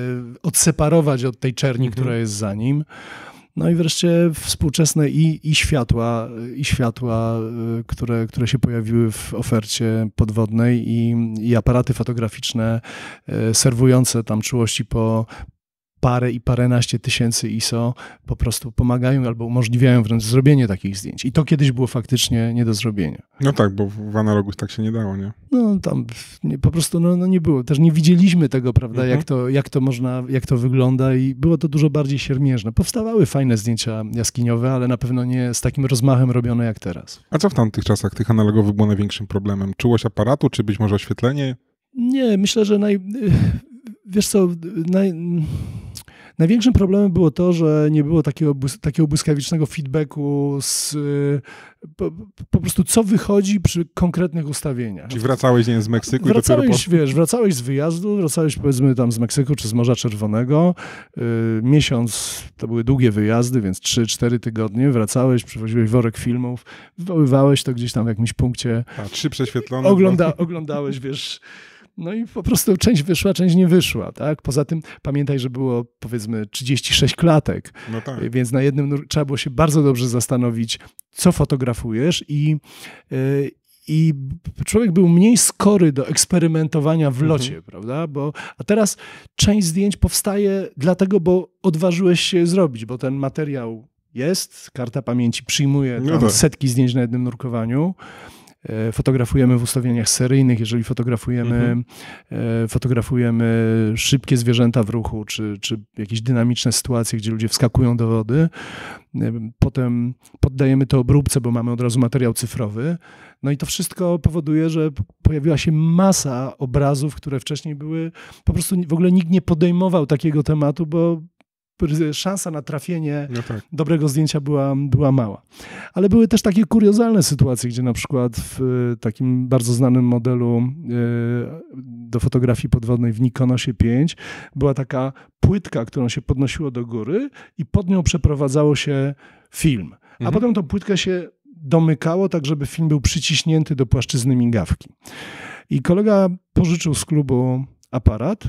odseparować od tej czerni, mhm. która jest za nim. No i wreszcie współczesne i, i światła, i światła y, które, które się pojawiły w ofercie podwodnej i, i aparaty fotograficzne y, serwujące tam czułości po parę i paręnaście tysięcy I S O po prostu pomagają albo umożliwiają wręcz zrobienie takich zdjęć. I to kiedyś było faktycznie nie do zrobienia. No tak, bo w analogu tak się nie dało, nie? No tam nie, po prostu no, no nie było. Też nie widzieliśmy tego, prawda, mhm. jak, to, jak to można, jak to wygląda i było to dużo bardziej siermierzne. Powstawały fajne zdjęcia jaskiniowe, ale na pewno nie z takim rozmachem robione jak teraz. A co w tamtych czasach tych analogowych było największym problemem? Czułość aparatu, czy być może oświetlenie? Nie, myślę, że naj... wiesz co, naj... największym problemem było to, że nie było takiego, takiego błyskawicznego feedbacku z po, po prostu co wychodzi przy konkretnych ustawieniach. Czyli wracałeś nie, z Meksyku wracałeś, i dopiero po... wiesz, wracałeś z wyjazdu, wracałeś powiedzmy tam z Meksyku czy z Morza Czerwonego. Yy, miesiąc, to były długie wyjazdy, więc trzy cztery tygodnie. Wracałeś, przywoziłeś worek filmów, wywoływałeś to gdzieś tam w jakimś punkcie. A, trzy prześwietlone. Ogląda, oglądałeś, wiesz... No i po prostu część wyszła, część nie wyszła, tak? Poza tym pamiętaj, że było powiedzmy trzydzieści sześć klatek, no tak. Więc na jednym nur- trzeba było się bardzo dobrze zastanowić, co fotografujesz i, yy, i człowiek był mniej skory do eksperymentowania w locie, mhm. prawda? Bo, a teraz część zdjęć powstaje dlatego, bo odważyłeś się zrobić, bo ten materiał jest, karta pamięci przyjmuje tam no tak. setki zdjęć na jednym nurkowaniu. Fotografujemy w ustawieniach seryjnych, jeżeli fotografujemy, mhm. fotografujemy szybkie zwierzęta w ruchu, czy, czy jakieś dynamiczne sytuacje, gdzie ludzie wskakują do wody. Potem poddajemy to obróbce, bo mamy od razu materiał cyfrowy. No i to wszystko powoduje, że pojawiła się masa obrazów, które wcześniej były, po prostu w ogóle nikt nie podejmował takiego tematu, bo szansa na trafienie no tak. dobrego zdjęcia była, była mała. Ale były też takie kuriozalne sytuacje, gdzie na przykład w takim bardzo znanym modelu do fotografii podwodnej w Nikonosie pięć była taka płytka, którą się podnosiło do góry i pod nią przeprowadzało się film. A mhm. potem tą płytkę się domykało tak, żeby film był przyciśnięty do płaszczyzny migawki. I kolega pożyczył z klubu aparat,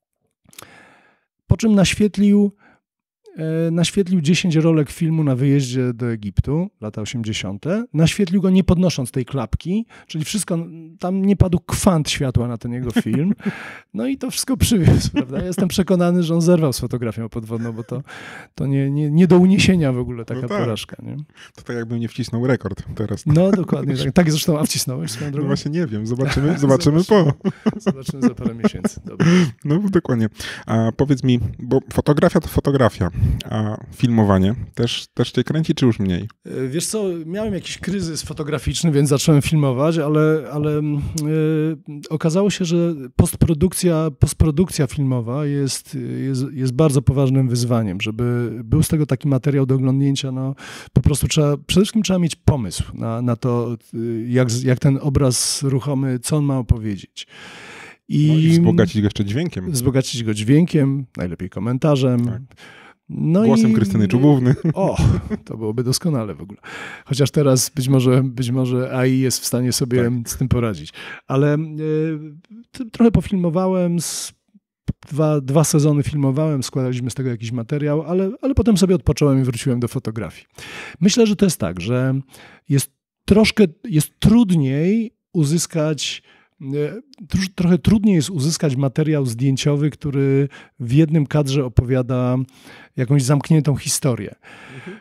po czym naświetlił naświetlił dziesięć rolek filmu na wyjeździe do Egiptu, lata osiemdziesiąte. Naświetlił go nie podnosząc tej klapki, czyli wszystko, tam nie padł kwant światła na ten jego film. No i to wszystko przywiózł, prawda? Ja jestem przekonany, że on zerwał z fotografią podwodną, bo to, to nie, nie, nie do uniesienia w ogóle taka no tak. porażka. Nie? To tak jakbym nie wcisnął rekord teraz. No dokładnie. Tak, tak zresztą, a wcisnąłeś swoją drogą? No właśnie nie wiem, zobaczymy, zobaczymy, zobaczymy po. Zobaczymy za parę miesięcy. Dobra. No dokładnie. A powiedz mi, bo fotografia to fotografia, a filmowanie też, też cię kręci, czy już mniej? Wiesz co, miałem jakiś kryzys fotograficzny, więc zacząłem filmować, ale, ale yy, okazało się, że postprodukcja, postprodukcja filmowa jest, jest, jest bardzo poważnym wyzwaniem. Żeby był z tego taki materiał do oglądnięcia, no po prostu trzeba, przede wszystkim trzeba mieć pomysł na, na to, jak, jak ten obraz ruchomy, co on ma opowiedzieć. I, no i wzbogacić go jeszcze dźwiękiem. Wzbogacić go dźwiękiem, najlepiej komentarzem. Tak. No Głosem i, Krystyny Czubówny. O, to byłoby doskonale w ogóle. Chociaż teraz być może, być może A I jest w stanie sobie tak. z tym poradzić. Ale y, trochę pofilmowałem, z, dwa, dwa sezony filmowałem, składaliśmy z tego jakiś materiał, ale, ale potem sobie odpocząłem i wróciłem do fotografii. Myślę, że to jest tak, że jest troszkę, jest trudniej uzyskać Trochę trudniej jest uzyskać materiał zdjęciowy, który w jednym kadrze opowiada jakąś zamkniętą historię. Mhm.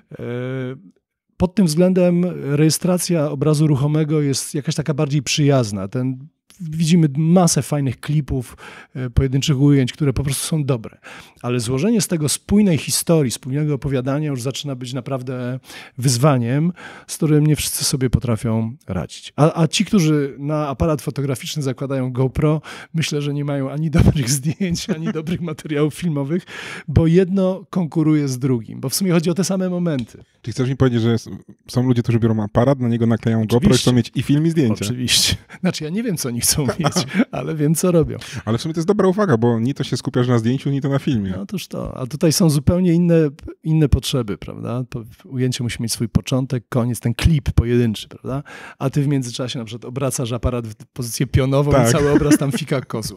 Pod tym względem rejestracja obrazu ruchomego jest jakaś taka bardziej przyjazna. Ten widzimy masę fajnych klipów, pojedynczych ujęć, które po prostu są dobre. Ale złożenie z tego spójnej historii, spójnego opowiadania już zaczyna być naprawdę wyzwaniem, z którym nie wszyscy sobie potrafią radzić. A, a ci, którzy na aparat fotograficzny zakładają GoPro, myślę, że nie mają ani dobrych zdjęć, ani dobrych materiałów filmowych, bo jedno konkuruje z drugim, bo w sumie chodzi o te same momenty. Czyli chcesz mi powiedzieć, że są ludzie, którzy biorą aparat, na niego naklejają Oczywiście. GoPro i chcą mieć i film, i zdjęcia. Oczywiście. Znaczy ja nie wiem, co oni chcą mieć, ale wiem, co robią. Ale w sumie to jest dobra uwaga, bo ni to się skupiasz na zdjęciu, ni to na filmie. No otóż to. A tutaj są zupełnie inne, inne potrzeby, prawda? To ujęcie musi mieć swój początek, koniec, ten klip pojedynczy, prawda? A ty w międzyczasie na przykład obracasz aparat w pozycję pionową tak. i cały obraz tam fika kozła.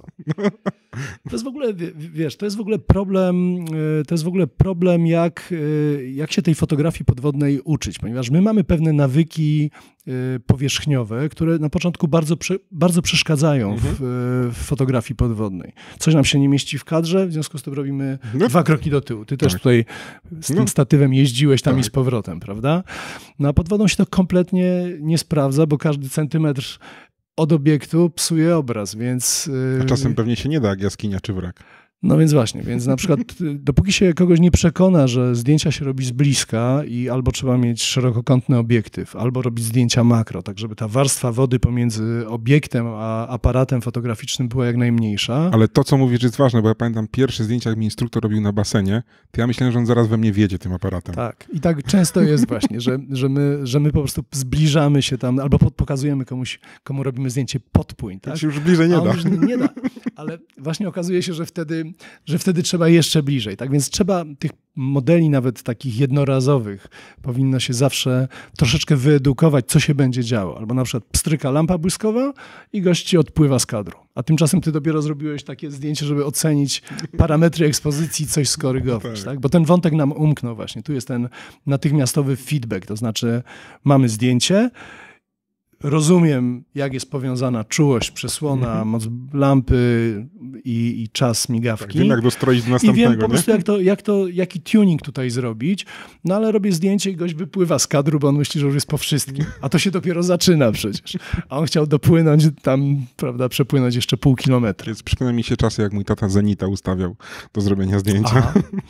To jest w ogóle, wiesz, to jest w ogóle problem, to jest w ogóle problem, jak, jak się tej fotografii podwodnej uczyć, ponieważ my mamy pewne nawyki powierzchniowe, które na początku bardzo, bardzo przeszkadzają mhm. w, w fotografii podwodnej. Coś nam się nie mieści w kadrze, w związku z tym robimy no. dwa kroki do tyłu. Ty tak. też tutaj z tym no. statywem jeździłeś tam tak. i z powrotem, prawda? No a pod wodą się to kompletnie nie sprawdza, bo każdy centymetr od obiektu psuje obraz, więc... A czasem pewnie się nie da, jak jaskinia czy wrak. No więc właśnie, więc na przykład dopóki się kogoś nie przekona, że zdjęcia się robi z bliska i albo trzeba mieć szerokokątny obiektyw, albo robić zdjęcia makro, tak żeby ta warstwa wody pomiędzy obiektem a aparatem fotograficznym była jak najmniejsza. Ale to, co mówisz, jest ważne, bo ja pamiętam pierwsze zdjęcia, jak mi instruktor robił na basenie, to ja myślałem, że on zaraz we mnie wjedzie tym aparatem. Tak. I tak często jest właśnie, że, że, my, że my po prostu zbliżamy się tam, albo pokazujemy komuś, komu robimy zdjęcie podpłyń. Tak? To się już bliżej nie a on da. Już nie da. Ale właśnie okazuje się, że wtedy że wtedy trzeba jeszcze bliżej. Tak więc trzeba tych modeli nawet takich jednorazowych powinno się zawsze troszeczkę wyedukować, co się będzie działo. Albo na przykład pstryka lampa błyskowa i gość ci odpływa z kadru. A tymczasem ty dopiero zrobiłeś takie zdjęcie, żeby ocenić parametry ekspozycji, coś skorygować. Tak. Tak? Bo ten wątek nam umknął właśnie. Tu jest ten natychmiastowy feedback, to znaczy mamy zdjęcie, rozumiem, jak jest powiązana czułość, przesłona, mm-hmm. moc lampy i, i czas migawki. Tak, wiem, jak dostroić do następnego. I wiem po prostu, jak to, jak to, jaki tuning tutaj zrobić. No ale robię zdjęcie i gość wypływa z kadru, bo on myśli, że już jest po wszystkim. A to się dopiero zaczyna przecież. A on chciał dopłynąć tam, prawda, przepłynąć jeszcze pół kilometra. Więc przypomina mi się czasy, jak mój tata Zenita ustawiał do zrobienia zdjęcia. Aha.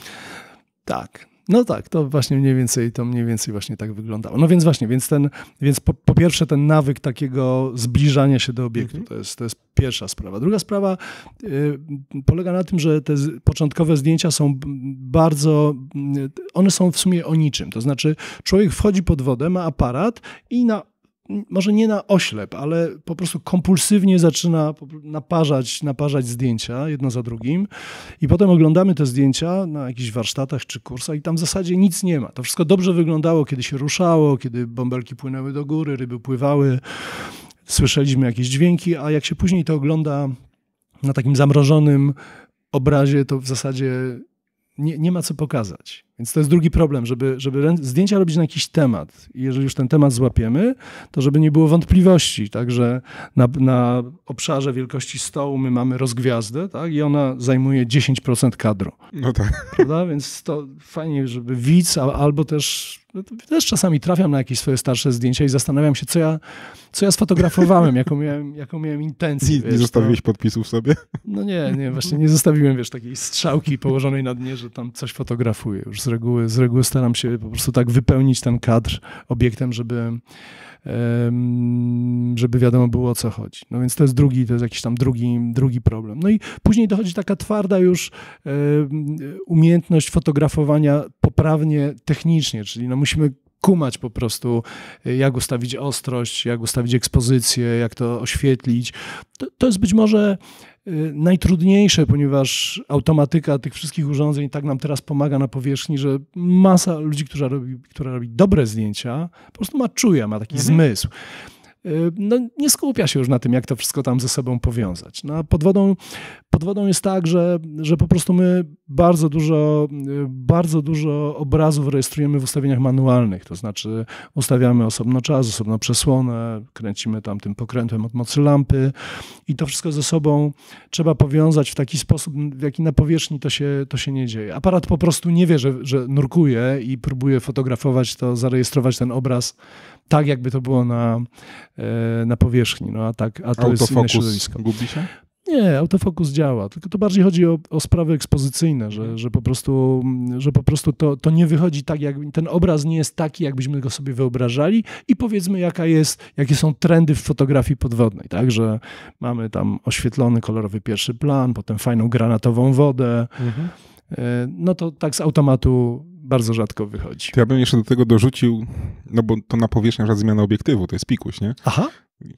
Tak. No tak, to właśnie mniej więcej, to mniej więcej właśnie tak wyglądało. No więc właśnie, więc, ten, więc po, po pierwsze ten nawyk takiego zbliżania się do obiektu, mm-hmm. to, jest, to jest pierwsza sprawa. Druga sprawa y, polega na tym, że te z, początkowe zdjęcia są bardzo, y, one są w sumie o niczym. To znaczy człowiek wchodzi pod wodę, ma aparat i na może nie na oślep, ale po prostu kompulsywnie zaczyna naparzać, naparzać zdjęcia jedno za drugim i potem oglądamy te zdjęcia na jakichś warsztatach czy kursach i tam w zasadzie nic nie ma. To wszystko dobrze wyglądało, kiedy się ruszało, kiedy bąbelki płynęły do góry, ryby pływały, słyszeliśmy jakieś dźwięki, a jak się później to ogląda na takim zamrożonym obrazie, to w zasadzie nie, nie ma co pokazać. Więc to jest drugi problem, żeby, żeby zdjęcia robić na jakiś temat. I jeżeli już ten temat złapiemy, to żeby nie było wątpliwości, tak, że na, na obszarze wielkości stołu my mamy rozgwiazdę, tak, i ona zajmuje dziesięć procent kadru. No tak. Prawda? Więc to fajnie, żeby widz, albo też, no też czasami trafiam na jakieś swoje starsze zdjęcia i zastanawiam się, co ja, co ja sfotografowałem, jaką miałem, jaką miałem intencję. Nie, wiesz, nie zostawiłeś to... podpisów sobie? No nie, nie, właśnie nie zostawiłem, wiesz, takiej strzałki położonej na dnie, że tam coś fotografuję. Już z reguły, z reguły staram się po prostu tak wypełnić ten kadr obiektem, żeby, żeby wiadomo było, o co chodzi. No więc to jest drugi, to jest jakiś tam drugi, drugi problem. No i później dochodzi taka twarda już umiejętność fotografowania poprawnie technicznie, czyli no musimy kumać po prostu, jak ustawić ostrość, jak ustawić ekspozycję, jak to oświetlić. To, to jest być może najtrudniejsze, ponieważ automatyka tych wszystkich urządzeń tak nam teraz pomaga na powierzchni, że masa ludzi, która robi, która robi dobre zdjęcia, po prostu ma czuje, ma taki mhm. zmysł. No, nie skupia się już na tym, jak to wszystko tam ze sobą powiązać. No, a pod wodą, pod wodą jest tak, że, że po prostu my bardzo dużo, bardzo dużo obrazów rejestrujemy w ustawieniach manualnych, to znaczy ustawiamy osobno czas, osobno przesłonę, kręcimy tam tym pokrętłem od mocy lampy i to wszystko ze sobą trzeba powiązać w taki sposób, w jaki na powierzchni to się, to się nie dzieje. Aparat po prostu nie wie, że, że nurkuje i próbuje fotografować to, zarejestrować ten obraz tak jakby to było na, na powierzchni, no a tak, a to jest inne środowisko. Gubi się? Nie, autofokus działa, tylko to bardziej chodzi o, o sprawy ekspozycyjne, że, że po prostu, że po prostu to, to nie wychodzi tak, jak ten obraz nie jest taki, jakbyśmy go sobie wyobrażali i powiedzmy, jaka jest, jakie są trendy w fotografii podwodnej, tak, że mamy tam oświetlony, kolorowy pierwszy plan, potem fajną granatową wodę, mhm. no to tak z automatu bardzo rzadko wychodzi. To ja bym jeszcze do tego dorzucił, no bo to na powierzchni na przykład zmiana obiektywu, to jest pikuś, nie? Aha.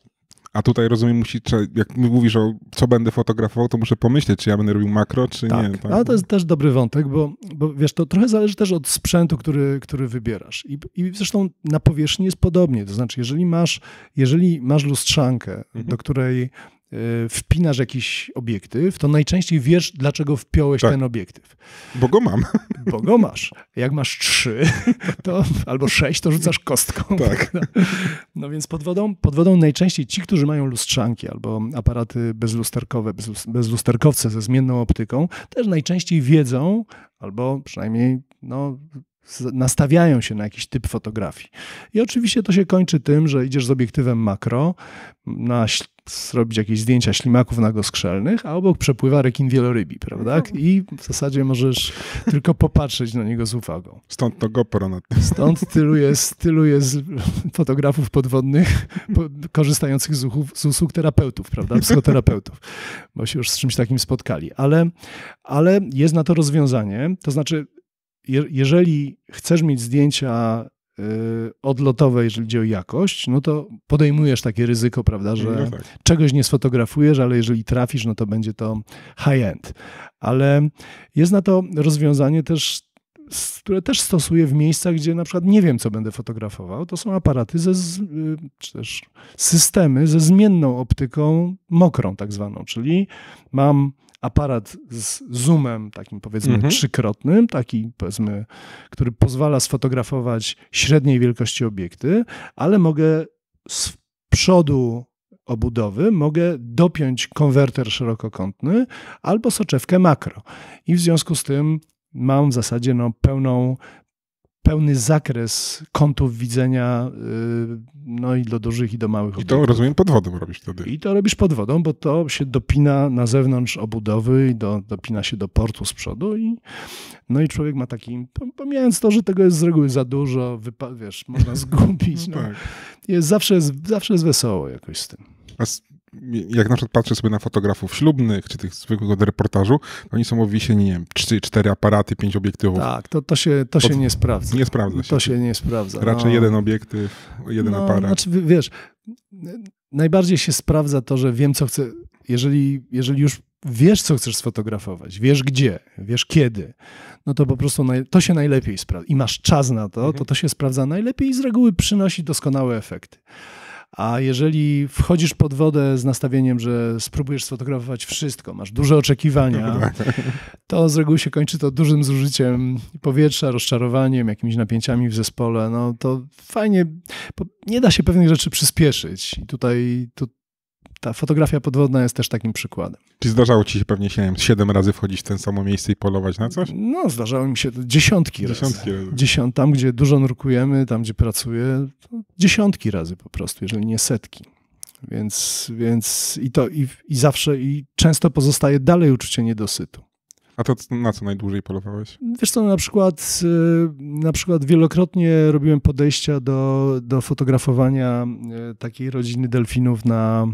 A tutaj rozumiem, musi, jak mówisz o co będę fotografował, to muszę pomyśleć, czy ja będę robił makro, czy tak, nie. Tak, ale to jest też dobry wątek, bo, bo wiesz, to trochę zależy też od sprzętu, który, który wybierasz. I, I zresztą na powierzchni jest podobnie. To znaczy, jeżeli masz, jeżeli masz lustrzankę, mhm. do której wpinasz jakiś obiektyw, to najczęściej wiesz, dlaczego wpiąłeś tak. ten obiektyw. Bo go mam. Bo go masz. Jak masz trzy to, albo sześć, to rzucasz kostką. Tak. No więc pod wodą, pod wodą najczęściej ci, którzy mają lustrzanki albo aparaty bezlusterkowe, bezlusterkowce ze zmienną optyką, też najczęściej wiedzą, albo przynajmniej no, nastawiają się na jakiś typ fotografii. I oczywiście to się kończy tym, że idziesz z obiektywem makro na zrobić jakieś zdjęcia ślimaków nagoskrzelnych, a obok przepływa rekin wielorybi, prawda? I w zasadzie możesz tylko popatrzeć na niego z uwagą. Stąd to GoPro. Na Stąd tylu jest, tylu jest fotografów podwodnych korzystających z, uchów, z usług terapeutów, prawda? Psychoterapeutów, bo się już z czymś takim spotkali. Ale, ale jest na to rozwiązanie, to znaczy je, jeżeli chcesz mieć zdjęcia odlotowe, jeżeli chodzi o jakość, no to podejmujesz takie ryzyko, prawda, że no tak. czegoś nie sfotografujesz, ale jeżeli trafisz, no to będzie to high-end. Ale jest na to rozwiązanie też, które też stosuję w miejscach, gdzie na przykład nie wiem, co będę fotografował. To są aparaty, ze, czy też systemy ze zmienną optyką mokrą tak zwaną, czyli mam aparat z zoomem takim powiedzmy mhm. trzykrotnym, taki powiedzmy, który pozwala sfotografować średniej wielkości obiekty, ale mogę z przodu obudowy mogę dopiąć konwerter szerokokątny albo soczewkę makro. I w związku z tym mam w zasadzie no, pełną pełny zakres kątów widzenia, no i do dużych, i do małych obiektów. I to, rozumiem, pod wodą robisz wtedy. I to robisz pod wodą, bo to się dopina na zewnątrz obudowy i do, dopina się do portu z przodu. I, no i człowiek ma taki, pomijając to, że tego jest z reguły za dużo, wypa- wiesz, można zgubić. No, tak. jest, zawsze, jest, zawsze jest wesoło jakoś z tym. A jak na przykład patrzę sobie na fotografów ślubnych, czy tych zwykłych od reportażu, oni są obwiesieni, nie wiem, trzy, cztery aparaty, pięć obiektywów. Tak, to, to, się, to się Pod... nie sprawdza. Nie sprawdza się. To się nie sprawdza. Raczej no. jeden obiektyw, jeden no, aparat. Znaczy, wiesz, najbardziej się sprawdza to, że wiem, co chcę, jeżeli, jeżeli już wiesz, co chcesz sfotografować, wiesz gdzie, wiesz kiedy, no to po prostu naj, to się najlepiej sprawdza. I masz czas na to, mhm. to to się sprawdza najlepiej i z reguły przynosi doskonałe efekty. A jeżeli wchodzisz pod wodę z nastawieniem, że spróbujesz sfotografować wszystko, masz duże oczekiwania, to z reguły się kończy to dużym zużyciem powietrza, rozczarowaniem, jakimiś napięciami w zespole. No to fajnie, nie da się pewnych rzeczy przyspieszyć. I tutaj tu, ta fotografia podwodna jest też takim przykładem. Czy zdarzało ci się pewnie się, nie wiem, siedem razy wchodzić w ten samo miejsce i polować na coś? No, zdarzało mi się to dziesiątki, dziesiątki razy. razy. Dziesiąt, tam, gdzie dużo nurkujemy, tam, gdzie pracuję, to dziesiątki razy po prostu, jeżeli nie setki. Więc, więc i to i, i zawsze, i często pozostaje dalej uczucie niedosytu. A to na co najdłużej polowałeś? Wiesz co, na przykład, na przykład wielokrotnie robiłem podejścia do, do fotografowania takiej rodziny delfinów na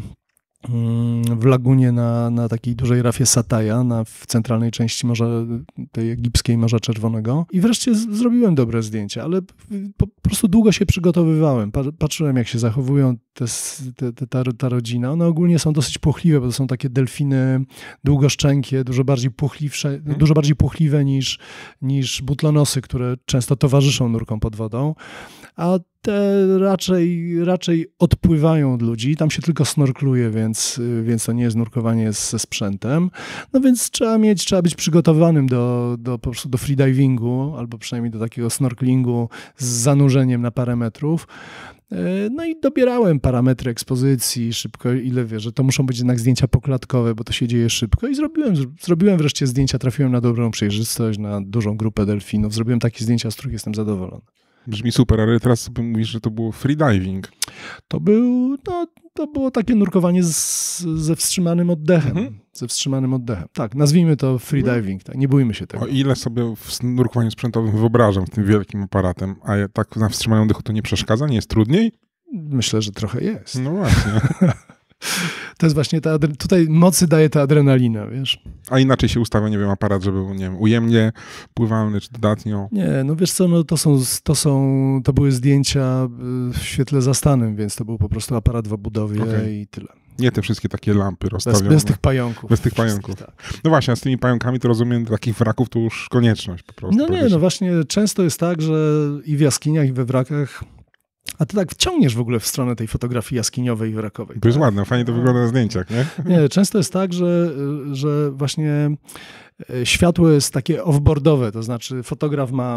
w lagunie na, na takiej dużej rafie Sataja, na, w centralnej części morza, tej egipskiej Morza Czerwonego. I wreszcie z, zrobiłem dobre zdjęcia, ale po, po prostu długo się przygotowywałem. Pa, patrzyłem, jak się zachowują te, te, te, ta, ta rodzina. One ogólnie są dosyć płochliwe, bo to są takie delfiny długoszczękie, dużo bardziej płochliwsze, hmm. dużo bardziej płochliwe niż, niż butlonosy, które często towarzyszą nurkom pod wodą. A te raczej, raczej odpływają od ludzi, tam się tylko snorkluje, więc, więc to nie jest nurkowanie ze sprzętem. No więc trzeba mieć, trzeba być przygotowanym do, do, po prostu do freedivingu, albo przynajmniej do takiego snorklingu z zanurzeniem na parę metrów. No i dobierałem parametry ekspozycji szybko, ile wiesz, że to muszą być jednak zdjęcia poklatkowe, bo to się dzieje szybko i zrobiłem, zrobiłem wreszcie zdjęcia, trafiłem na dobrą przejrzystość, na dużą grupę delfinów, zrobiłem takie zdjęcia, z których jestem zadowolony. Brzmi super, ale teraz sobie mówisz, że to było freediving. To był, no, to było takie nurkowanie z, ze wstrzymanym oddechem. Mhm. Ze wstrzymanym oddechem. Tak, nazwijmy to freediving. Tak, nie bójmy się tego. O ile sobie w nurkowaniu sprzętowym wyobrażam z tym wielkim aparatem, a ja tak na wstrzymanym oddechu to nie przeszkadza? Nie jest trudniej? Myślę, że trochę jest. No właśnie. To jest właśnie ta, tutaj mocy daje ta adrenalina, wiesz. A inaczej się ustawia, nie wiem, aparat, żeby był, nie wiem, ujemnie pływalny, czy dodatnio? Nie, no wiesz co, no to są, to są, to były zdjęcia w świetle zastanym, więc to był po prostu aparat w obudowie okay. i tyle. Nie te wszystkie takie lampy rozstawione. Bez, bez tych pająków. Bez tych pająków. Tak. No właśnie, a z tymi pająkami to rozumiem, takich wraków to już konieczność po prostu. No nie, no właśnie często jest tak, że i w jaskiniach, i we wrakach. A ty tak wciągniesz w ogóle w stronę tej fotografii jaskiniowej i wrakowej. To jest tak? Ładne, fajnie to wygląda na zdjęciach, nie? Nie, często jest tak, że, że właśnie światło jest takie offboardowe, to znaczy fotograf ma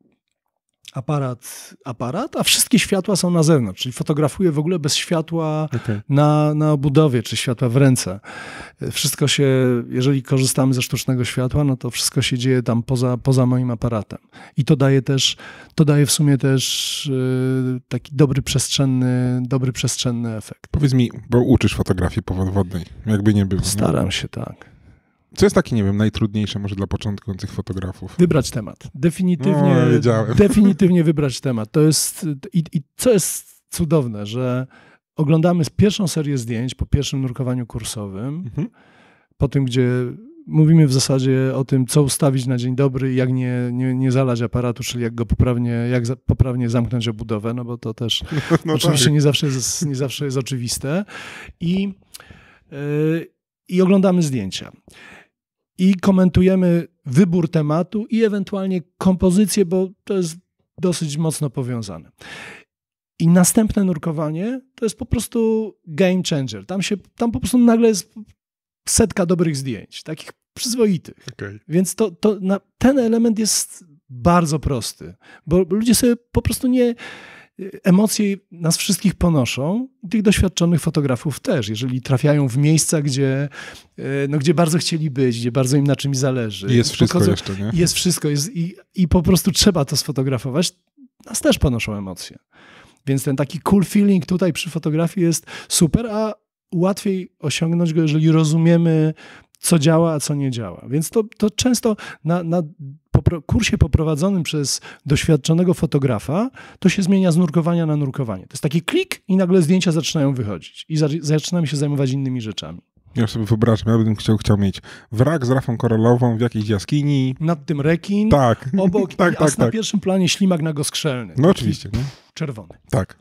aparat, aparat, a wszystkie światła są na zewnątrz, czyli fotografuje w ogóle bez światła okay. na, na obudowie, czy światła w ręce. Wszystko się, jeżeli korzystamy ze sztucznego światła, no to wszystko się dzieje tam poza, poza moim aparatem. I to daje też, to daje w sumie też yy, taki dobry przestrzenny, dobry przestrzenny efekt. Powiedz mi, bo uczysz fotografii podwodnej, jakby nie było. Staram nie? się, tak. Co jest takie, nie wiem, najtrudniejsze może dla początkujących fotografów? Wybrać temat. Definitywnie, no, wiedziałem. definitywnie wybrać temat. To jest, i, i co jest cudowne, że oglądamy pierwszą serię zdjęć po pierwszym nurkowaniu kursowym, mhm. po tym, gdzie mówimy w zasadzie o tym, co ustawić na dzień dobry i jak nie, nie, nie zalać aparatu, czyli jak go poprawnie, jak za, poprawnie zamknąć obudowę, no bo to też no, no oczywiście tak. nie, zawsze jest, nie zawsze jest oczywiste. I, yy, i oglądamy zdjęcia. I komentujemy wybór tematu i ewentualnie kompozycję, bo to jest dosyć mocno powiązane. I następne nurkowanie to jest po prostu game changer. Tam, się, tam po prostu nagle jest setka dobrych zdjęć, takich przyzwoitych. Okay. Więc to, to na, ten element jest bardzo prosty, bo ludzie sobie po prostu nie... Emocje nas wszystkich ponoszą i tych doświadczonych fotografów też. Jeżeli trafiają w miejsca, gdzie, no, gdzie bardzo chcieli być, gdzie bardzo im na czymś zależy. I jest wszystko Pochodzą, jeszcze, nie? Jest wszystko jest i, i po prostu trzeba to sfotografować. Nas też ponoszą emocje. Więc ten taki cool feeling tutaj przy fotografii jest super, a łatwiej osiągnąć go, jeżeli rozumiemy, co działa, a co nie działa. Więc to, to często na, na kursie poprowadzonym przez doświadczonego fotografa to się zmienia z nurkowania na nurkowanie. To jest taki klik i nagle zdjęcia zaczynają wychodzić i za, zaczynamy się zajmować innymi rzeczami. Ja sobie wyobrażam, ja bym chciał, chciał mieć wrak z rafą koralową w jakiejś jaskini. Nad tym rekin, tak. obok, tak, a tak, na tak. pierwszym planie ślimak nagoskrzelny. No oczywiście. No. Czerwony. Tak.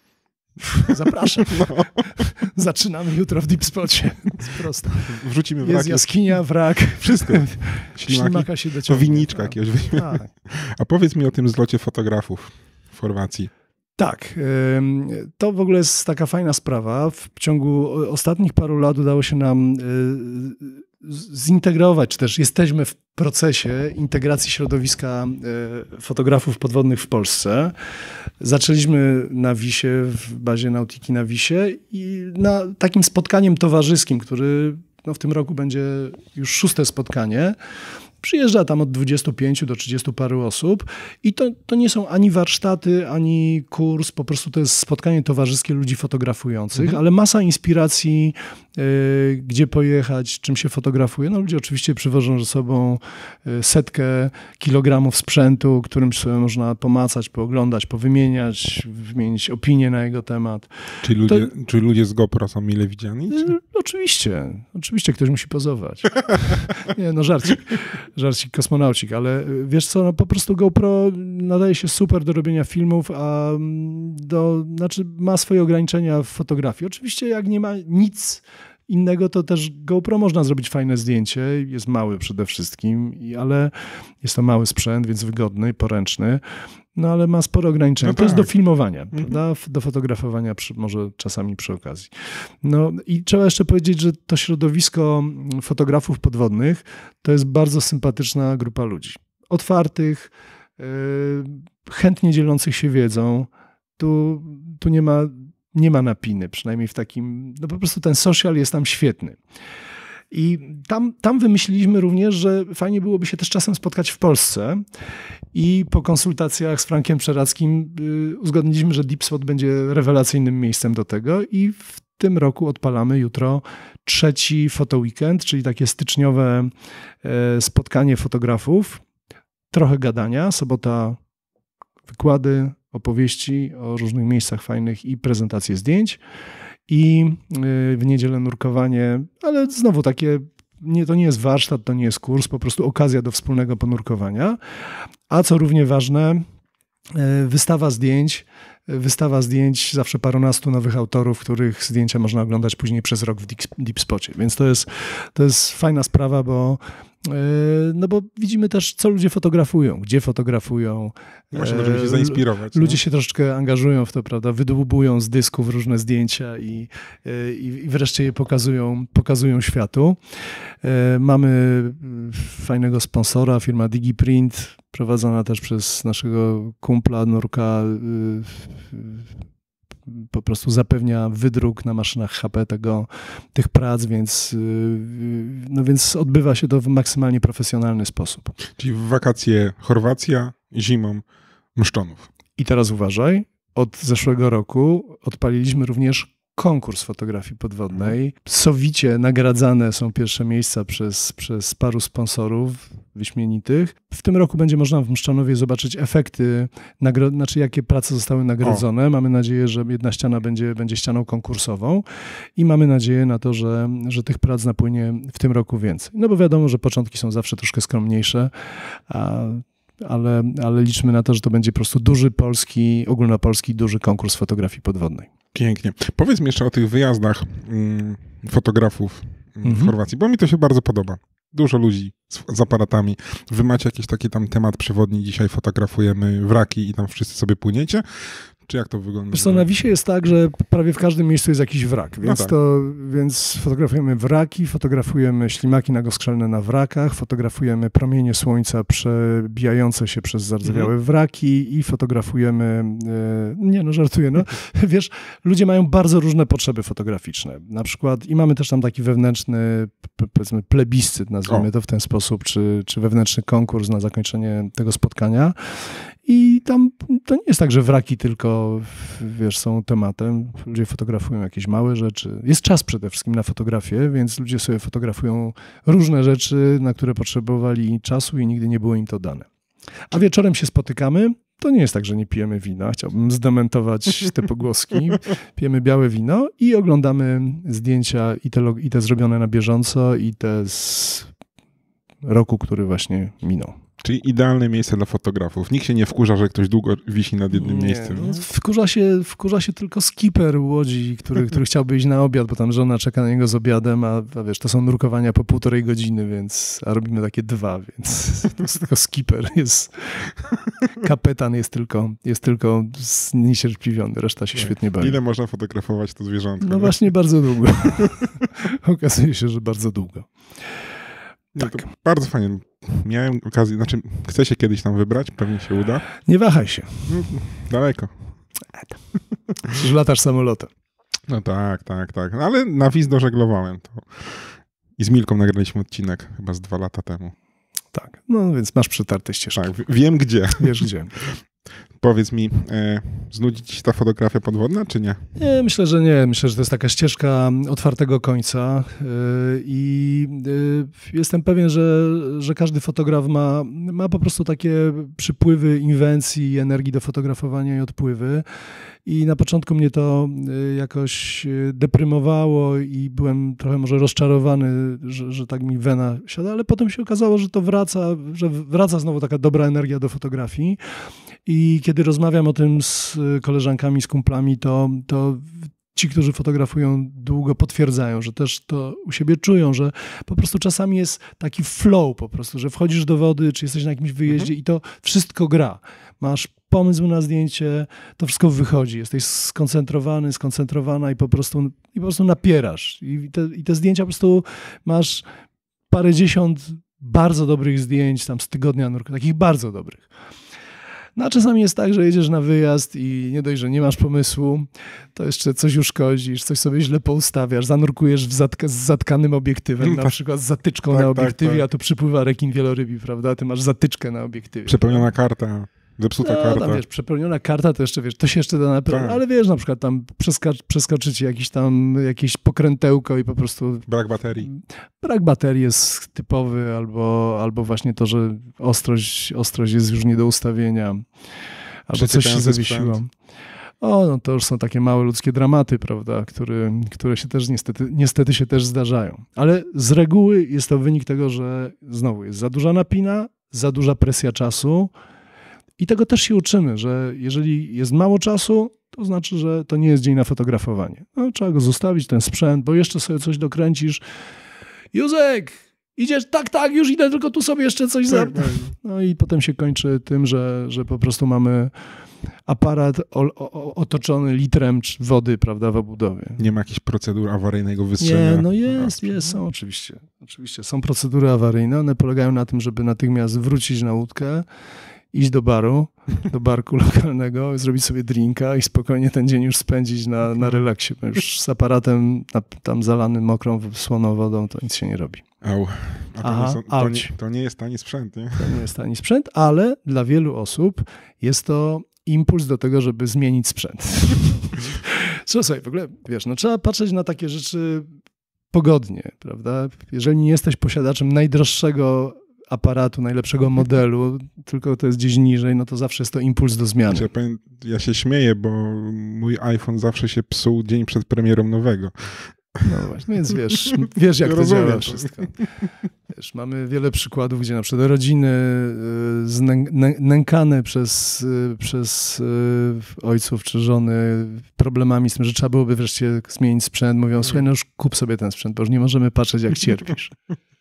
Zapraszam. No. Zaczynamy jutro w Deep Spocie. Prosto. Wrzucimy wrak. Jest jaskinia, wrak. Wszystko. Ślimaka się dociągnie. To winniczka tak. jakiegoś weźmiemy. Tak. A powiedz mi o tym zlocie fotografów w Chorwacji. Tak. To w ogóle jest taka fajna sprawa. W ciągu ostatnich paru lat udało się nam zintegrować, czy też jesteśmy w procesie integracji środowiska fotografów podwodnych w Polsce. Zaczęliśmy na Wisie, w bazie Nautiki na Wisie i na takim spotkaniem towarzyskim, który no, w tym roku będzie już szóste spotkanie. Przyjeżdża tam od dwudziestu pięciu do trzydziestu paru osób i to, to nie są ani warsztaty, ani kurs, po prostu to jest spotkanie towarzyskie ludzi fotografujących, mhm. ale masa inspiracji, y, gdzie pojechać, czym się fotografuje. No ludzie oczywiście przywożą ze sobą y, setkę kilogramów sprzętu, którym sobie można pomacać, pooglądać, powymieniać, wymienić opinię na jego temat. Czy ludzie, to, czy ludzie z GoPro są mile widziani? Czy? Y, oczywiście, oczywiście ktoś musi pozować. Nie, no żarcik. Żarcik kosmonaucik, ale wiesz co, no po prostu GoPro nadaje się super do robienia filmów, a do, znaczy ma swoje ograniczenia w fotografii. Oczywiście jak nie ma nic innego, to też GoPro można zrobić fajne zdjęcie, jest mały przede wszystkim, ale jest to mały sprzęt, więc wygodny, poręczny, no ale ma sporo ograniczenia. No tak. To jest do filmowania, mhm. prawda? Do fotografowania przy, może czasami przy okazji. No i trzeba jeszcze powiedzieć, że to środowisko fotografów podwodnych to jest bardzo sympatyczna grupa ludzi. Otwartych, yy, chętnie dzielących się wiedzą. Tu, tu nie ma, nie ma napiny, przynajmniej w takim, no po prostu ten social jest tam świetny. I tam, tam wymyśliliśmy również, że fajnie byłoby się też czasem spotkać w Polsce i po konsultacjach z Frankiem Przeradzkim y, uzgodniliśmy, że Deep Spot będzie rewelacyjnym miejscem do tego i w tym roku odpalamy jutro trzeci fotoweekend, czyli takie styczniowe y, spotkanie fotografów, trochę gadania, sobota wykłady, opowieści o różnych miejscach fajnych i prezentacje zdjęć i y, w niedzielę nurkowanie, ale znowu takie Nie, to nie jest warsztat, to nie jest kurs, po prostu okazja do wspólnego ponurkowania. A co równie ważne, wystawa zdjęć, wystawa zdjęć zawsze parunastu nowych autorów, których zdjęcia można oglądać później przez rok w Deep Spocie. Więc to jest, to jest fajna sprawa, bo no bo widzimy też, co ludzie fotografują, gdzie fotografują. Właśnie możemy się zainspirować. Ludzie nie? się troszeczkę angażują w to, prawda, wydłubują z dysków różne zdjęcia i, i, i wreszcie je pokazują, pokazują światu. Mamy fajnego sponsora, firma DigiPrint, prowadzona też przez naszego kumpla Nurka, po prostu zapewnia wydruk na maszynach H P tego, tych prac, więc, no więc odbywa się to w maksymalnie profesjonalny sposób. Czyli w wakacje Chorwacja, zimą Mszczonów. I teraz uważaj, od zeszłego roku odpaliliśmy również konkurs fotografii podwodnej. Sowicie nagradzane są pierwsze miejsca przez, przez paru sponsorów wyśmienitych. W tym roku będzie można w Mszczonowie zobaczyć efekty, nagro- znaczy jakie prace zostały nagrodzone. O. Mamy nadzieję, że jedna ściana będzie, będzie ścianą konkursową i mamy nadzieję na to, że, że tych prac napłynie w tym roku więcej. No bo wiadomo, że początki są zawsze troszkę skromniejsze, a ale, ale liczmy na to, że to będzie po prostu duży polski, ogólnopolski duży konkurs fotografii podwodnej. Pięknie. Powiedz mi jeszcze o tych wyjazdach mm, fotografów mm, w Chorwacji, bo mi to się bardzo podoba. Dużo ludzi z, z aparatami. Wy macie jakiś taki tam temat przewodni, dzisiaj fotografujemy wraki i tam wszyscy sobie płyniecie? Czy jak to wygląda? Wiesz co, na Wisie jest tak, że prawie w każdym miejscu jest jakiś wrak, więc, no tak. to, więc fotografujemy wraki, fotografujemy ślimaki nagostrzelne na wrakach, fotografujemy promienie słońca przebijające się przez zardzewiałe mhm. wraki i fotografujemy, e, nie no żartuję, no wiesz, ludzie mają bardzo różne potrzeby fotograficzne, na przykład i mamy też tam taki wewnętrzny, powiedzmy plebiscyt, nazwijmy o. to w ten sposób, czy, czy wewnętrzny konkurs na zakończenie tego spotkania. I tam to nie jest tak, że wraki tylko, wiesz, są tematem. Ludzie fotografują jakieś małe rzeczy. Jest czas przede wszystkim na fotografię, więc ludzie sobie fotografują różne rzeczy, na które potrzebowali czasu i nigdy nie było im to dane. A wieczorem się spotykamy. To nie jest tak, że nie pijemy wina. Chciałbym zdementować te pogłoski. Pijemy białe wino i oglądamy zdjęcia i te, i te zrobione na bieżąco i te z roku, który właśnie minął. Czyli idealne miejsce dla fotografów. Nikt się nie wkurza, że ktoś długo wisi nad jednym nie, miejscem. No, wkurza, się, wkurza się tylko skipper Łodzi, który, który chciałby iść na obiad, bo tam żona czeka na niego z obiadem, a, a wiesz, to są nurkowania po półtorej godziny, więc, a robimy takie dwa, więc to jest tylko skipper. Jest, kapetan jest tylko, jest tylko zniecierpliwiony, reszta się tak. świetnie bawi. Ile można fotografować to zwierzątko? No nie? właśnie bardzo długo. Okazuje się, że bardzo długo. Tak. No bardzo fajnie. Miałem okazję, znaczy chcę się kiedyś tam wybrać, pewnie się uda. Nie wahaj się. Daleko. Przecież latasz samolotem. No tak, tak, tak. No, ale na Wiz dożeglowałem to. I z Milką nagraliśmy odcinek chyba z dwa lata temu. Tak, no więc masz przetarte ścieżki. Tak, wiem gdzie. Wiesz gdzie. Powiedz mi, e, znudzi ci się ta fotografia podwodna, czy nie? Nie, myślę, że nie. Myślę, że to jest taka ścieżka otwartego końca yy, i yy, jestem pewien, że, że każdy fotograf ma, ma po prostu takie przypływy inwencji, energii do fotografowania i odpływy. I na początku mnie to jakoś deprymowało i byłem trochę może rozczarowany, że, że tak mi wena siada, ale potem się okazało, że to wraca, że wraca znowu taka dobra energia do fotografii. I kiedy rozmawiam o tym z koleżankami, z kumplami, to, to ci, którzy fotografują długo, potwierdzają, że też to u siebie czują, że po prostu czasami jest taki flow po prostu, że wchodzisz do wody, czy jesteś na jakimś wyjeździe mhm. i to wszystko gra. Masz pomysł na zdjęcie, to wszystko wychodzi. Jesteś skoncentrowany, skoncentrowana i po prostu, i po prostu napierasz. I te, I te zdjęcia po prostu masz parędziesiąt bardzo dobrych zdjęć tam z tygodnia nurka, takich bardzo dobrych. No a czasami jest tak, że jedziesz na wyjazd i nie dość, że nie masz pomysłu, to jeszcze coś uszkodzisz, coś sobie źle poustawiasz, zanurkujesz w zatka z zatkanym obiektywem, na przykład z zatyczką tak, na obiektywie, tak, tak. a tu przypływa rekin wielorybi, prawda? Ty masz zatyczkę na obiektywie. Przepełniona karta. Zepsuta no, karta. Tam, wiesz, przepełniona karta to jeszcze, wiesz, to się jeszcze da naprawić, tak. Ale wiesz, na przykład tam przeska- przeskoczycie jakiś tam, jakieś pokrętełko i po prostu... Brak baterii. Brak baterii jest typowy, albo, albo właśnie to, że ostrość, ostrość jest już nie do ustawienia, albo coś się zawiesiło. O, no to już są takie małe ludzkie dramaty, prawda, które, które się też niestety, niestety się też zdarzają. Ale z reguły jest to wynik tego, że znowu jest za duża napina, za duża presja czasu. I tego też się uczymy, że jeżeli jest mało czasu, to znaczy, że to nie jest dzień na fotografowanie. No, trzeba go zostawić, ten sprzęt, bo jeszcze sobie coś dokręcisz. Józek, idziesz? Tak, tak, już idę, tylko tu sobie jeszcze coś za... No i potem się kończy tym, że, że po prostu mamy aparat o, o, otoczony litrem wody, prawda, w obudowie. Nie ma jakiejś procedur awaryjnego wystrzenia? Nie, no jest, jest, są oczywiście. Oczywiście są procedury awaryjne, one polegają na tym, żeby natychmiast wrócić na łódkę, iść do baru, do barku lokalnego, zrobić sobie drinka i spokojnie ten dzień już spędzić na, na relaksie. Bo już z aparatem na, tam zalanym mokrą słoną wodą to nic się nie robi. Au. A to, Aha, nie są, to, nie, to nie jest tani sprzęt, nie? To nie jest tani sprzęt, ale dla wielu osób jest to impuls do tego, żeby zmienić sprzęt. Co sobie, w ogóle, wiesz, no trzeba patrzeć na takie rzeczy pogodnie, prawda? Jeżeli nie jesteś posiadaczem najdroższego aparatu, najlepszego modelu, tylko to jest gdzieś niżej, no to zawsze jest to impuls do zmiany. Ja, powiem, ja się śmieję, bo mój iPhone zawsze się psuł dzień przed premierą nowego. No właśnie, więc wiesz, wiesz jak to Rozumiem działa to. wszystko. Wiesz, mamy wiele przykładów, gdzie na przykład rodziny znę, nę, nękane przez, przez ojców czy żony problemami z tym, że trzeba byłoby wreszcie zmienić sprzęt, mówią, słuchaj, no już kup sobie ten sprzęt, bo już nie możemy patrzeć, jak cierpisz.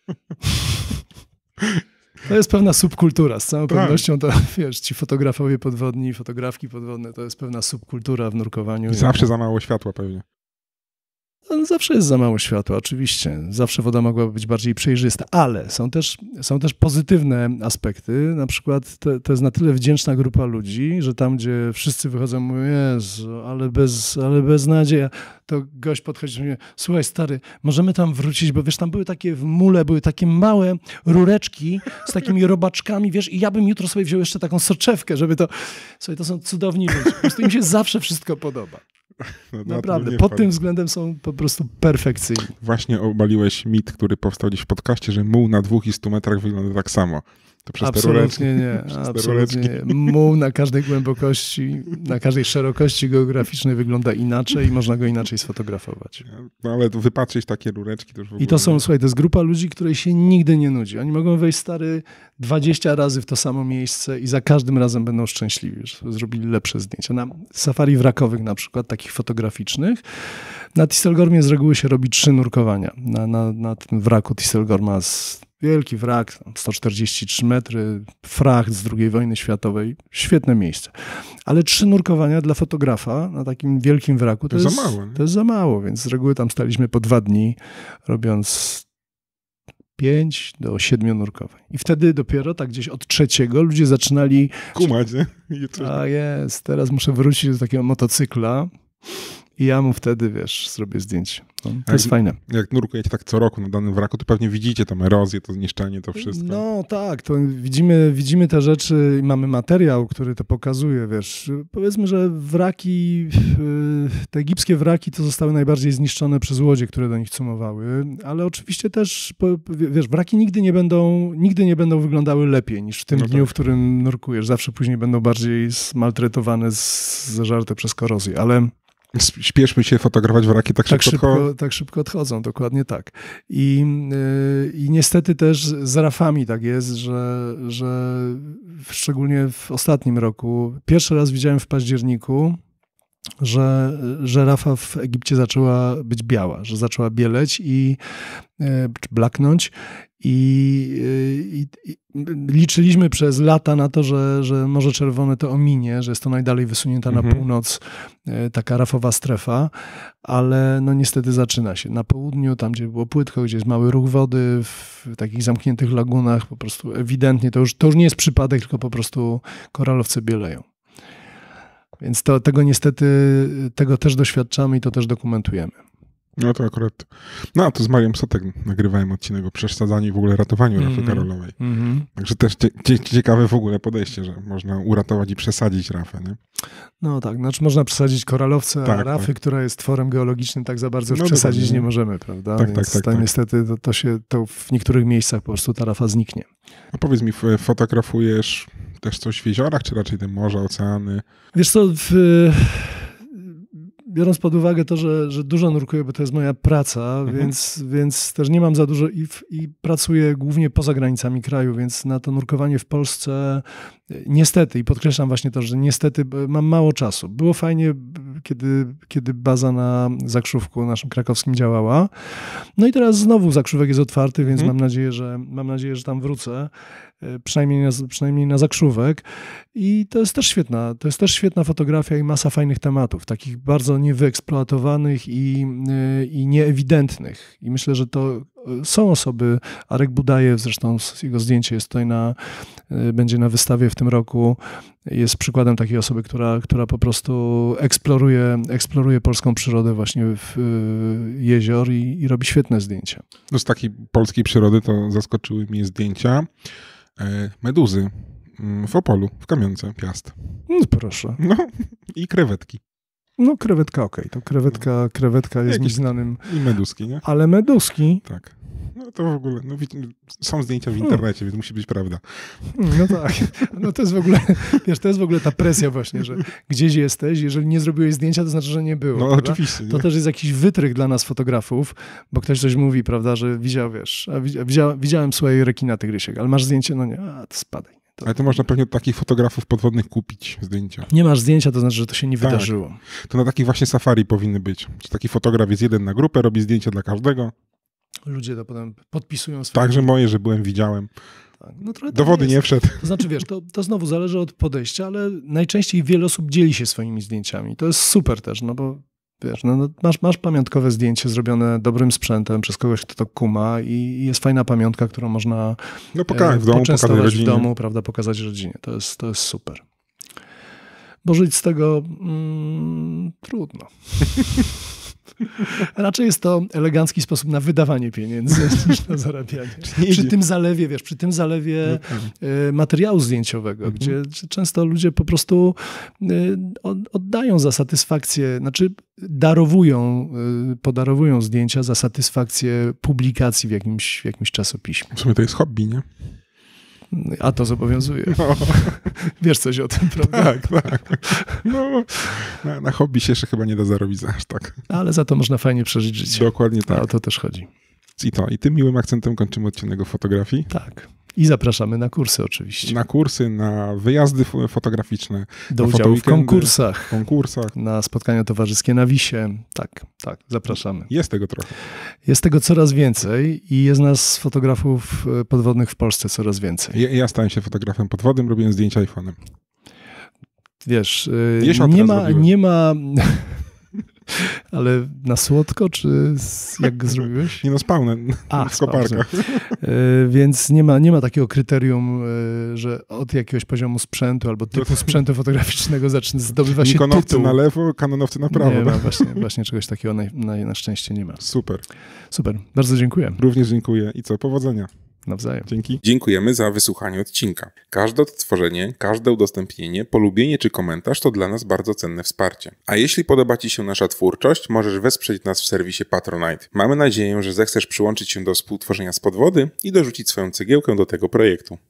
To jest pewna subkultura. Z całą tak. pewnością to, wiesz, ci fotografowie podwodni, fotografki podwodne, to jest pewna subkultura w nurkowaniu. I zawsze za mało światła pewnie. No, zawsze jest za mało światła, oczywiście. Zawsze woda mogłaby być bardziej przejrzysta, ale są też, są też pozytywne aspekty. Na przykład to, to jest na tyle wdzięczna grupa ludzi, że tam, gdzie wszyscy wychodzą i mówią, Jezu, ale bez, ale bez nadzieja, to gość podchodzi i mówi, słuchaj stary, możemy tam wrócić, bo wiesz, tam były takie w mule, były takie małe rureczki z takimi robaczkami, wiesz, i ja bym jutro sobie wziął jeszcze taką soczewkę, żeby to... Słuchaj, to są cudowni ludzie. Po prostu im się zawsze wszystko podoba. No, naprawdę, pod tym względem są po prostu perfekcyjni. Właśnie obaliłeś mit, który powstał gdzieś w podcaście, że muł na dwóch i stu metrach wygląda tak samo. To przez absolutnie te nie, absolutnie nie. Muł na każdej głębokości, na każdej szerokości geograficznej wygląda inaczej i można go inaczej sfotografować. No ale wypatrzyć takie rureczki to już w ogóle... I to są, słuchaj, to jest grupa ludzi, której się nigdy nie nudzi. Oni mogą wejść, stary, dwadzieścia razy w to samo miejsce i za każdym razem będą szczęśliwi, że zrobili lepsze zdjęcia. Na safari wrakowych na przykład, takich fotograficznych, na Tistelgormie z reguły się robi trzy nurkowania. Na, na, na tym wraku Tistelgorma z wielki wrak, sto czterdzieści trzy metry, fracht z drugiej wojny światowej. Świetne miejsce. Ale trzy nurkowania dla fotografa na takim wielkim wraku to, to jest za mało. Nie? To jest za mało, więc z reguły tam staliśmy po dwa dni, robiąc pięć do siedmiu nurkowań. I wtedy dopiero tak gdzieś od trzeciego ludzie zaczynali... Kumać, nie? A jest, teraz muszę wrócić do takiego motocykla. I ja mu wtedy, wiesz, zrobię zdjęcie. No, to jak, jest fajne. Jak nurkujecie tak co roku na danym wraku, to pewnie widzicie tam erozję, to zniszczenie, to wszystko. No tak, to widzimy, widzimy te rzeczy i mamy materiał, który to pokazuje, wiesz. Powiedzmy, że wraki, te egipskie wraki to zostały najbardziej zniszczone przez łodzie, które do nich cumowały, ale oczywiście też, wiesz, wraki nigdy nie będą, nigdy nie będą wyglądały lepiej niż w tym no dniu, tak. w którym nurkujesz. Zawsze później będą bardziej zmaltretowane, zażarte przez korozję, ale... Śpieszmy się fotografować wraki tak, tak szybko. szybko tak szybko odchodzą, dokładnie tak. I, yy, i niestety też z rafami tak jest, że, że szczególnie w ostatnim roku, pierwszy raz widziałem w październiku że, że rafa w Egipcie zaczęła być biała, że zaczęła bieleć i czy blaknąć i, i, i liczyliśmy przez lata na to, że, że Morze Czerwone to ominie, że jest to najdalej wysunięta mhm. na północ taka rafowa strefa, ale no niestety zaczyna się. Na południu, tam gdzie było płytko, gdzie jest mały ruch wody, w takich zamkniętych lagunach, po prostu ewidentnie, to już, to już nie jest przypadek, tylko po prostu koralowce bieleją. Więc to, tego niestety, tego też doświadczamy i to też dokumentujemy. No to akurat, no to z Marią Sotek nagrywałem odcinek o przesadzaniu i w ogóle ratowaniu rafy mm-hmm. koralowej. Mm-hmm. Także też cie, ciekawe w ogóle podejście, że można uratować i przesadzić rafę, nie? No tak, znaczy można przesadzić koralowce, tak, a rafy, tak. która jest tworem geologicznym, tak za bardzo już no przesadzić dokładnie. Nie możemy, prawda? Tak, Więc tak, tak, to tak. niestety to, to się, to w niektórych miejscach po prostu ta rafa zniknie. A powiedz mi, fotografujesz też coś w jeziorach, czy raczej te morza, oceany? Wiesz co, w... biorąc pod uwagę to, że, że dużo nurkuję, bo to jest moja praca, mhm. więc, więc też nie mam za dużo i, i pracuję głównie poza granicami kraju, więc na to nurkowanie w Polsce niestety, i podkreślam właśnie to, że niestety mam mało czasu. Było fajnie, kiedy, kiedy baza na Zakrzówku naszym krakowskim działała. No i teraz znowu Zakrzówek jest otwarty, więc mhm. mam nadzieję, że mam nadzieję, że tam wrócę. Przynajmniej na, przynajmniej na Zakrzówek. I to jest też świetna, to jest też świetna fotografia i masa fajnych tematów, takich bardzo niewyeksploatowanych i, i nieewidentnych. I myślę, że to są osoby, Arek Budajew, zresztą jego zdjęcie jest tutaj na, będzie na wystawie w tym roku, jest przykładem takiej osoby, która, która po prostu eksploruje, eksploruje polską przyrodę właśnie w jezior i, i robi świetne zdjęcia. No z takiej polskiej przyrody to zaskoczyły mnie zdjęcia meduzy w Opolu, w Kamionce, Piast. No proszę. No i krewetki. No krewetka okej, okay. To krewetka, krewetka jest mi znanym. I meduski, nie? Ale meduski. Tak. No to w ogóle, no, są zdjęcia w internecie, hmm. więc musi być prawda. No tak. No to jest w ogóle, wiesz, to jest w ogóle ta presja właśnie, że gdzieś jesteś, jeżeli nie zrobiłeś zdjęcia, to znaczy, że nie było. No prawda? oczywiście. Nie? To też jest jakiś wytrych dla nas fotografów, bo ktoś coś mówi, prawda, że widział, wiesz, a widziałem, widziałem słuchaj rekina tygrysiek, ale masz zdjęcie, no nie, a to spadaj. To... Ale to można pewnie od takich fotografów podwodnych kupić zdjęcia. Nie masz zdjęcia, to znaczy, że to się nie tak. wydarzyło. To na takich właśnie safari powinny być. Czy taki fotograf jest jeden na grupę, robi zdjęcia dla każdego. Ludzie to potem podpisują swoje... Także moje, że byłem, widziałem. Tak. No, do wody nie wszedł. To znaczy, wiesz, to, to znowu zależy od podejścia, ale najczęściej wiele osób dzieli się swoimi zdjęciami. To jest super też, no bo wiesz, no, no, masz, masz pamiątkowe zdjęcie zrobione dobrym sprzętem przez kogoś, kto to kuma i jest fajna pamiątka, którą można no, pokazać w domu, poczęstować w domu, prawda, pokazać rodzinie. To jest, to jest super. Bo żyć z tego mm, trudno. Raczej jest to elegancki sposób na wydawanie pieniędzy niż na zarabianie. Przy tym zalewie, wiesz, przy tym zalewie y, materiału zdjęciowego, mhm. gdzie często ludzie po prostu y, oddają za satysfakcję, znaczy darowują, y, podarowują zdjęcia za satysfakcję publikacji w jakimś, w jakimś czasopiśmie. W sumie to jest hobby, nie? A to zobowiązuje. No. Wiesz coś o tym, prawda? Tak, tak. No, na, na hobby się jeszcze chyba nie da zarobić aż tak. Ale za to można fajnie przeżyć życie. Dokładnie tak. A o to też chodzi. I to. I tym miłym akcentem kończymy odcinek o fotografii. Tak. I zapraszamy na kursy oczywiście. Na kursy, na wyjazdy fotograficzne. Do udziału w konkursach. konkursach. Na spotkania towarzyskie na Wisie. Tak, tak, zapraszamy. Jest tego trochę. Jest tego coraz więcej i jest nas fotografów podwodnych w Polsce coraz więcej. Ja, ja stałem się fotografem podwodnym, robiłem zdjęcia iPhone'em. Wiesz, nie ma, nie ma... Ale na słodko, czy jak go zrobiłeś? Nie no, spałnę A, w koparkach. Yy, więc nie ma, nie ma takiego kryterium, yy, że od jakiegoś poziomu sprzętu albo typu sprzętu fotograficznego zaczyna zdobywa się Nikonowcy tytuł. na lewo, kanonowcy na prawo. Nie ma, właśnie, właśnie czegoś takiego na, na, na szczęście nie ma. Super. Super, bardzo dziękuję. Również dziękuję i co, powodzenia. Nawzajem. Dzięki. Dziękujemy za wysłuchanie odcinka. Każde odtworzenie, każde udostępnienie, polubienie czy komentarz to dla nas bardzo cenne wsparcie. A jeśli podoba Ci się nasza twórczość, możesz wesprzeć nas w serwisie Patronite. Mamy nadzieję, że zechcesz przyłączyć się do współtworzenia z podwody i dorzucić swoją cegiełkę do tego projektu.